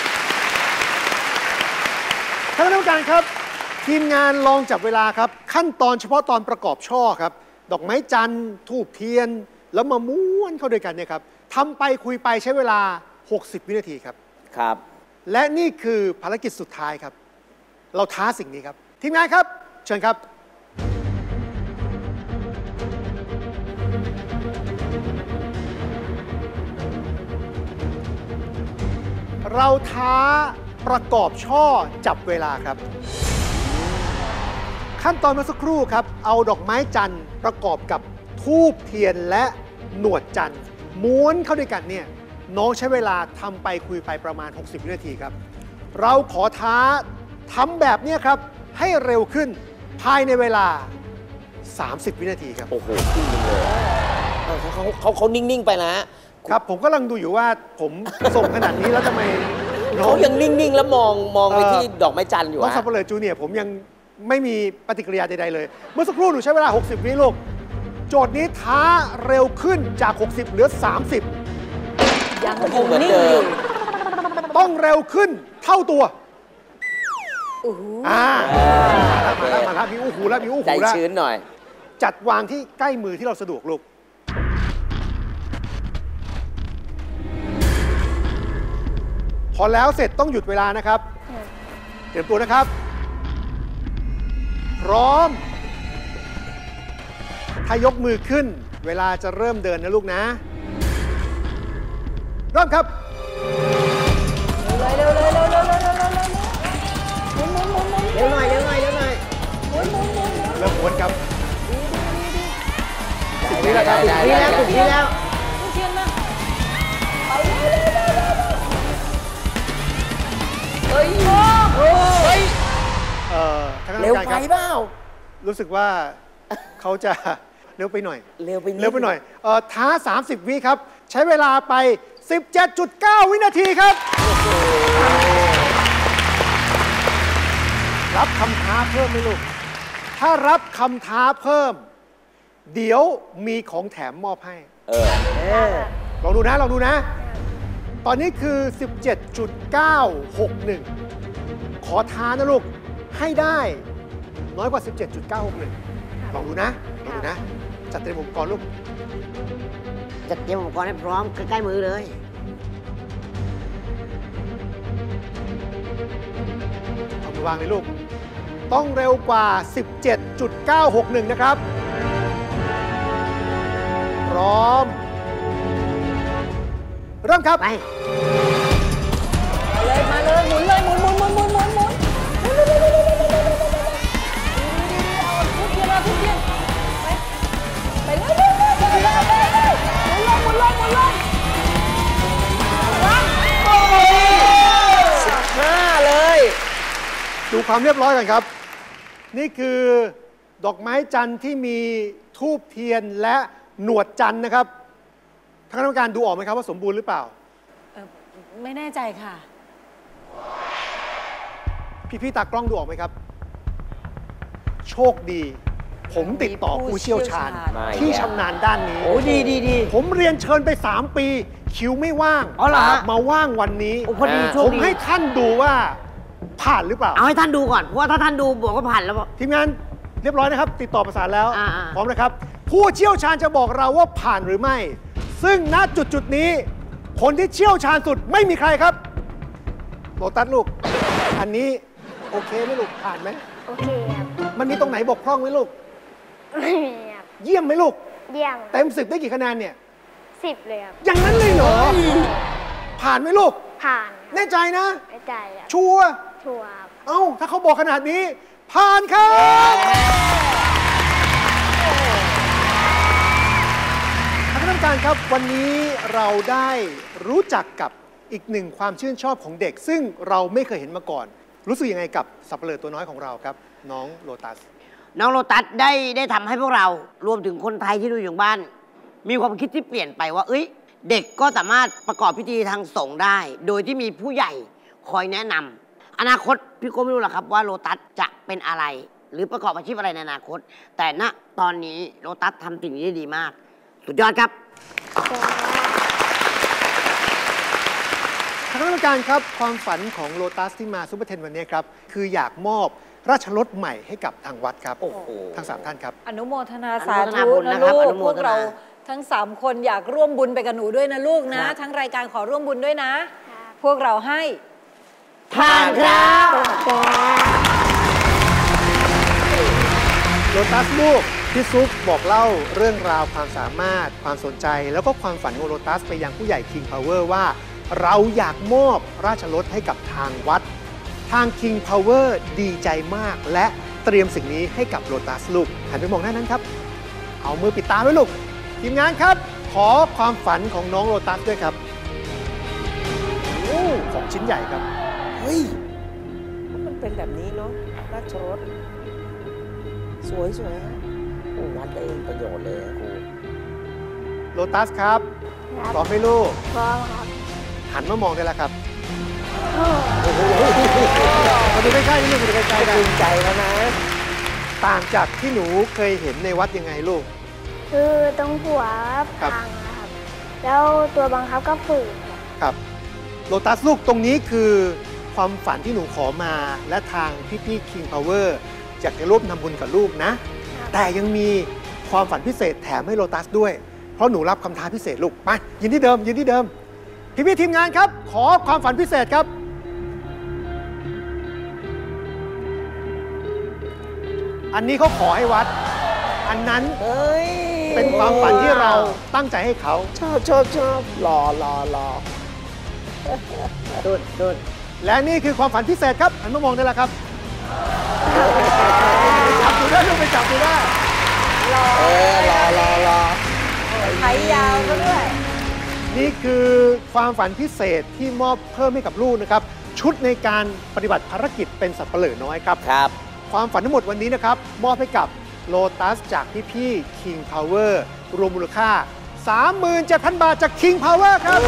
ท่านคณะกรรมการครับ ทีมงานลองจับเวลาครับ ขั้นตอนเฉพาะตอนประกอบช่อครับ ดอกไม้จันทร์ทูบเทียน แล้วมาม้วนเข้าด้วยกันเนี่ยครับทำไปคุยไปใช้เวลา 60 วินาทีครับครับและนี่คือภารกิจสุดท้ายครับ เราท้าสิ่งนี้ครับ ทีมงานครับ เชิญครับ เราท้าประกอบช่อจับเวลาครับ ขั้นตอนเมื่อสักครู่ครับ เอาดอกไม้จันทร์ประกอบกับธูปเทียนและหนวดจันทร์ม้วนเข้าด้วยกันเนี่ยน้องใช้เวลาทำไปคุยไปประมาณ 60 วินาทีครับ เราขอท้าทำแบบนี้ครับ ให้เร็วขึ้นภายในเวลา 30 วินาทีครับโอ้โหขึ้นเลยถ้าเขานิ่ง ๆ ไปนะครับผมกำลังดูอยู่ว่าผมส่งขนาดนี้แล้วทำไมเขายังนิ่ง ๆ แล้วมองไปที่ดอกไม้จันทร์อยู่น้องสับเปลือจูเนียร์ผมยังไม่มีปฏิกิริยาใดๆเลย เมื่อสักครู่หนูใช้เวลา 60 วิลูกโจทย์นี้ท้าเร็วขึ้นจาก 60 เหลือ 30 ยังคงนิ่งอยู่ต้องเร็วขึ้นเท่าตัวมาแล้วมีอู้หูแล้วมีอู้หูแล้วใจชื้นหน่อยจัดวางที่ใกล้มือที่เราสะดวกลูกพอแล้วเสร็จต้องหยุดเวลานะครับเตรียมตัวนะครับพร้อมถ้ายกมือขึ้นเวลาจะเริ่มเดินนะลูกนะเริ่มครับเร็วหน่อยเร็วหน่อยเริ่มม้วนครับ10 วิแล้วครับ10 วิแล้วเชียนมาเฮ้ยเร็วไปเปล่ารู้สึกว่าเขาจะเร็วไปหน่อยท้า30 วิครับใช้เวลาไป 17.9 วินาทีครับรับคำท้าเพิ่มไหมลูกถ้ารับคำท้าเพิ่มเดี๋ยวมีของแถมมอบให้ลองดูนะตอนนี้คือ 17.961 ขอท้านะลูกให้ได้น้อยกว่า 17.961 ลองดูนะจัดเตรียมอุปกรณ์ลูกจัดเตรียมอุปกรณ์ให้พร้อมใกล้ๆมือเลยเอามือวางเลยลูกต้องเร็วกว่า 17.961 นะครับพร้อมเริ่มครับไปมาเลยหมุนเลยหมุนทุกเทียนไปเลยหมุนเลย 15เลยดูความเรียบร้อยกันครับ นี่คือดอกไม้จันทร์ที่มีธูปเทียนและหนวดจันทร์นะครับท่านคณะกรรมการดูออกไหมครับว่าสมบูรณ์หรือเปล่าไม่แน่ใจค่ะพี่ตากล้องดูออกไหมครับโชคดีผมติดต่อผู้เชี่ยวชาญที่ชำนาญด้านนี้ดีผมเรียนเชิญไป3 ปีคิวไม่ว่างมาว่างวันนี้ผมให้ท่านดูว่าผ่านหรือเปล่าเอาให้ท่านดูก่อนเพราะว่าถ้าท่านดูบอกว่าผ่านแล้วทีมงานเรียบร้อยนะครับติดต่อประสานแล้วพร้อมนะครับผู้เชี่ยวชาญจะบอกเราว่าผ่านหรือไม่ซึ่งณจุดนี้คนที่เชี่ยวชาญสุดไม่มีใครครับโลตัสลูกอันนี้โอเคไหมลูกผ่านไหมโอเคครับมันมีตรงไหนบกพร่องไหมลูกไม่มีครับเยี่ยมไหมลูกเยี่ยมเต็ม10ได้กี่คะแนนเนี่ย 10เลยครับอย่างนั้นเลยเหรอผ่านไหมลูกผ่านแน่ใจนะแน่ใจครับชัวร์เอ้าถ้าเขาบอกขนาดนี้ผ่านครับท่านผู้การครับวันนี้เราได้รู้จักกับอีกหนึ่งความชื่นชอบของเด็กซึ่งเราไม่เคยเห็นมาก่อนรู้สึกยังไงกับสับเปลือตัวน้อยของเราครับน้องโลตัสได้ทำให้พวกเรารวมถึงคนไทยที่ดูอยู่บ้านมีความคิดที่เปลี่ยนไปว่าเด็กก็สามารถประกอบพิธีทางสงฆ์ได้โดยที่มีผู้ใหญ่คอยแนะนำอนาคตพี่ก็ไม่รู้หรอกครับว่าโลตัสจะเป็นอะไรหรือประกอบอาชีพอะไรในอนาคตแต่ณตอนนี้โลตัสทำสิ่งนี้ได้ดีมากสุดยอดครับท่านคณะกรรมการครับความฝันของโลตัสที่มาซุปเปอร์10วันนี้ครับคืออยากมอบราชรถใหม่ให้กับทางวัดครับทั้ง3ท่านครับอนุโมทนาสาธุนะลูกพวกเราทั้ง3คนอยากร่วมบุญไปกับหนูด้วยนะลูกนะทั้งรายการขอร่วมบุญด้วยนะพวกเราให้ผ่านครับโลตัสลูกพี่ซุปบอกเล่าเรื่องราวความสามารถความสนใจแล้วก็ความฝันของโลตัสไปยังผู้ใหญ่ King Power ว่าเราอยากมอบราชรถให้กับทางวัดทาง King Power ดีใจมากและเตรียมสิ่งนี้ให้กับโลตัสลูกหันไปมองหน้านั้นครับเอามือปิดตาไว้ลูกทีมงานครับขอความฝันของน้องโลตัสด้วยครับของชิ้นใหญ่ครับเฮ้ยมันเป็นแบบนี้เนาะราชรถสวยๆโอ้วัดได้ประโยชน์เลยครูโลตัสครับพร้อมไหมลูกพร้อมครับหันมามองได้แล้วครับมาดูใกล้ๆนี่ลูกมาดูใกล้ๆกันภูมิใจแล้วนะต่างจากที่หนูเคยเห็นในวัดยังไงลูกคือตรงหัวพังนะครับ แล้วตัวบังคับก็ฝืดครับโลตัสลูกตรงนี้คือความฝันที่หนูขอมาและทางพี่ๆ King Power อยากจะร่วมทำบุญกับลูกนะ แต่ยังมีความฝันพิเศษแถมให้โลตัสด้วยเพราะหนูรับคำท้าพิเศษลูกไปยืนที่เดิมยืนที่เดิมพี่ๆทีมงานครับขอความฝันพิเศษครับอันนี้เขาขอให้วัดอันนั้นเป็นความฝันที่เราตั้งใจให้เขาชอบรอดุดและนี่คือความฝันพิเศษครับหันมามองได้แล้วครับจับดูได้ลูกไปจับดูได้รอไถยาวก็ด้วยนี่คือความฝันพิเศษที่มอบเพิ่มให้กับลูกนะครับชุดในการปฏิบัติภารกิจเป็นสับเปลือน้อยครับความฝันทั้งหมดวันนี้นะครับมอบให้กับโลตัสจากพี่ๆ King Power รวมมูลค่า 37,000 บาทจาก King Power ครับ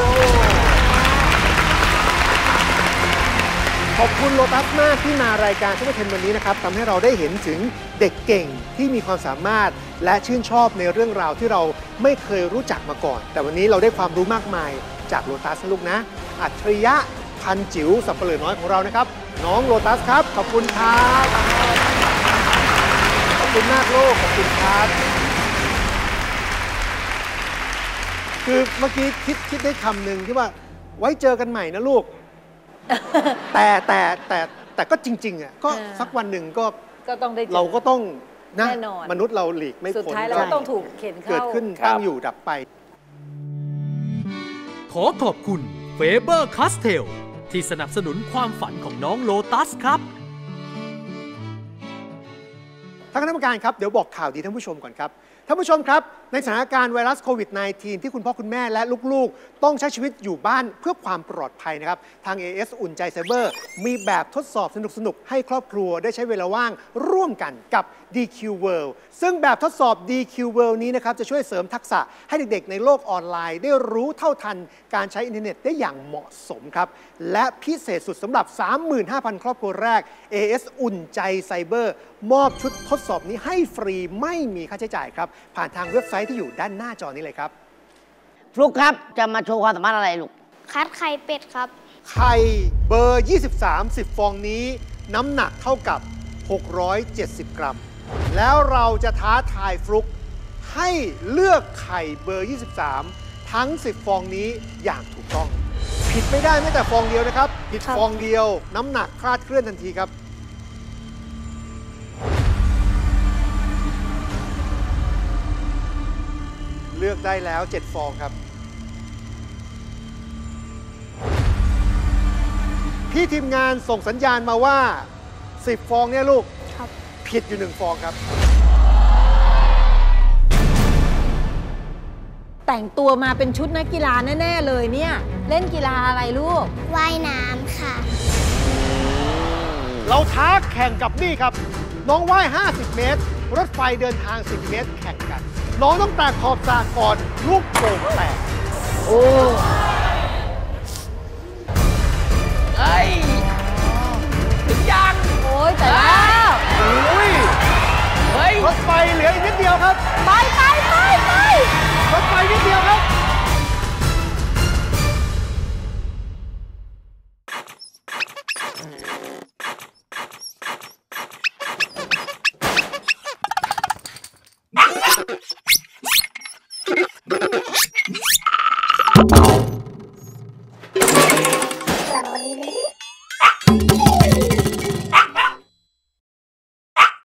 ขอบคุณโลตัสมากที่มารายการซุปเปอร์เทนวันนี้นะครับทำให้เราได้เห็นถึงเด็กเก่งที่มีความสามารถและชื่นชอบในเรื่องราวที่เราไม่เคยรู้จักมาก่อนแต่วันนี้เราได้ความรู้มากมายจากโลตัสลูกนะอัจฉริยะพันจิ๋วสับเปลือน้อยของเรานะครับน้องโลตัสครับขอบคุณครับขอบคุณมากลูกขอบคุณครับคือเมื่อกี้คิดได้คำหนึ่งที่ว่าไว้เจอกันใหม่นะลูกแต่ก็จริงๆอ่ะก็สักวันหนึ่งก็ต้องได้เราก็ต้องนะแน่นอนมนุษย์เราหลีกไม่พ้นสุดท้ายเราก็ต้องถูกเข็นเข้าเกิดขึ้นตั้งอยู่ดับไปขอขอบคุณเฟเบอร์คาสเทลที่สนับสนุนความฝันของน้องโลตัสครับท่านคณะกรรมการครับเดี๋ยวบอกข่าวดีท่านผู้ชมก่อนครับท่านผู้ชมครับในสถานการณ์ไวรัสโควิด -19 ที่คุณพ่อคุณแม่และลูกๆต้องใช้ชีวิตอยู่บ้านเพื่อความปลอดภัยนะครับทาง AS อุ่นใจไซเบอร์มีแบบทดสอบสนุกๆให้ครอบครัวได้ใช้เวลาว่างร่วมกันกับ DQ World ซึ่งแบบทดสอบ DQ World นี้นะครับจะช่วยเสริมทักษะให้เด็กๆในโลกออนไลน์ได้รู้เท่าทันการใช้อินเทอร์เน็ตได้อย่างเหมาะสมครับและพิเศษสุดสำหรับ 35,000 ครอบครัวแรก AS อุ่นใจไซเบอร์มอบชุดทดสอบนี้ให้ฟรีไม่มีค่าใช้จ่ายครับผ่านทางเว็บไซต์ที่อยู่ด้านหน้าจอนี้เลยครับฟลุ๊กครับจะมาโชว์ความสามารถอะไรลูกคัดไข่เป็ดครับไข่เบอร์ 23 10 ฟองนี้น้ำหนักเท่ากับ670 กรัมแล้วเราจะท้าทายฟลุ๊กให้เลือกไข่เบอร์ 23 ทั้ง 10 ฟองนี้อย่างถูกต้องผิดไม่ได้แม้แต่ฟองเดียวนะครับผิดฟองเดียวน้ำหนักคลาดเคลื่อนทันทีครับเลือกได้แล้ว7 ฟองครับพี่ทีมงานส่งสัญญาณมาว่า10 ฟองเนี่ยลูกผิดอยู่1 ฟองครับแต่งตัวมาเป็นชุดนักกีฬาแน่ๆเลยเนี่ยเล่นกีฬาอะไรลูกว่ายน้ำค่ะเราท้าแข่งกับนี่ครับน้องว่าย50 เมตรรถไฟเดินทาง10 เมตรแข่งกันน้องต้องแตะขอบสระก่อนลูกโป่งแตกโอ้ถึงยังโอ้ยแต่แล้วรถไฟเหลืออีกนิดเดียวครับ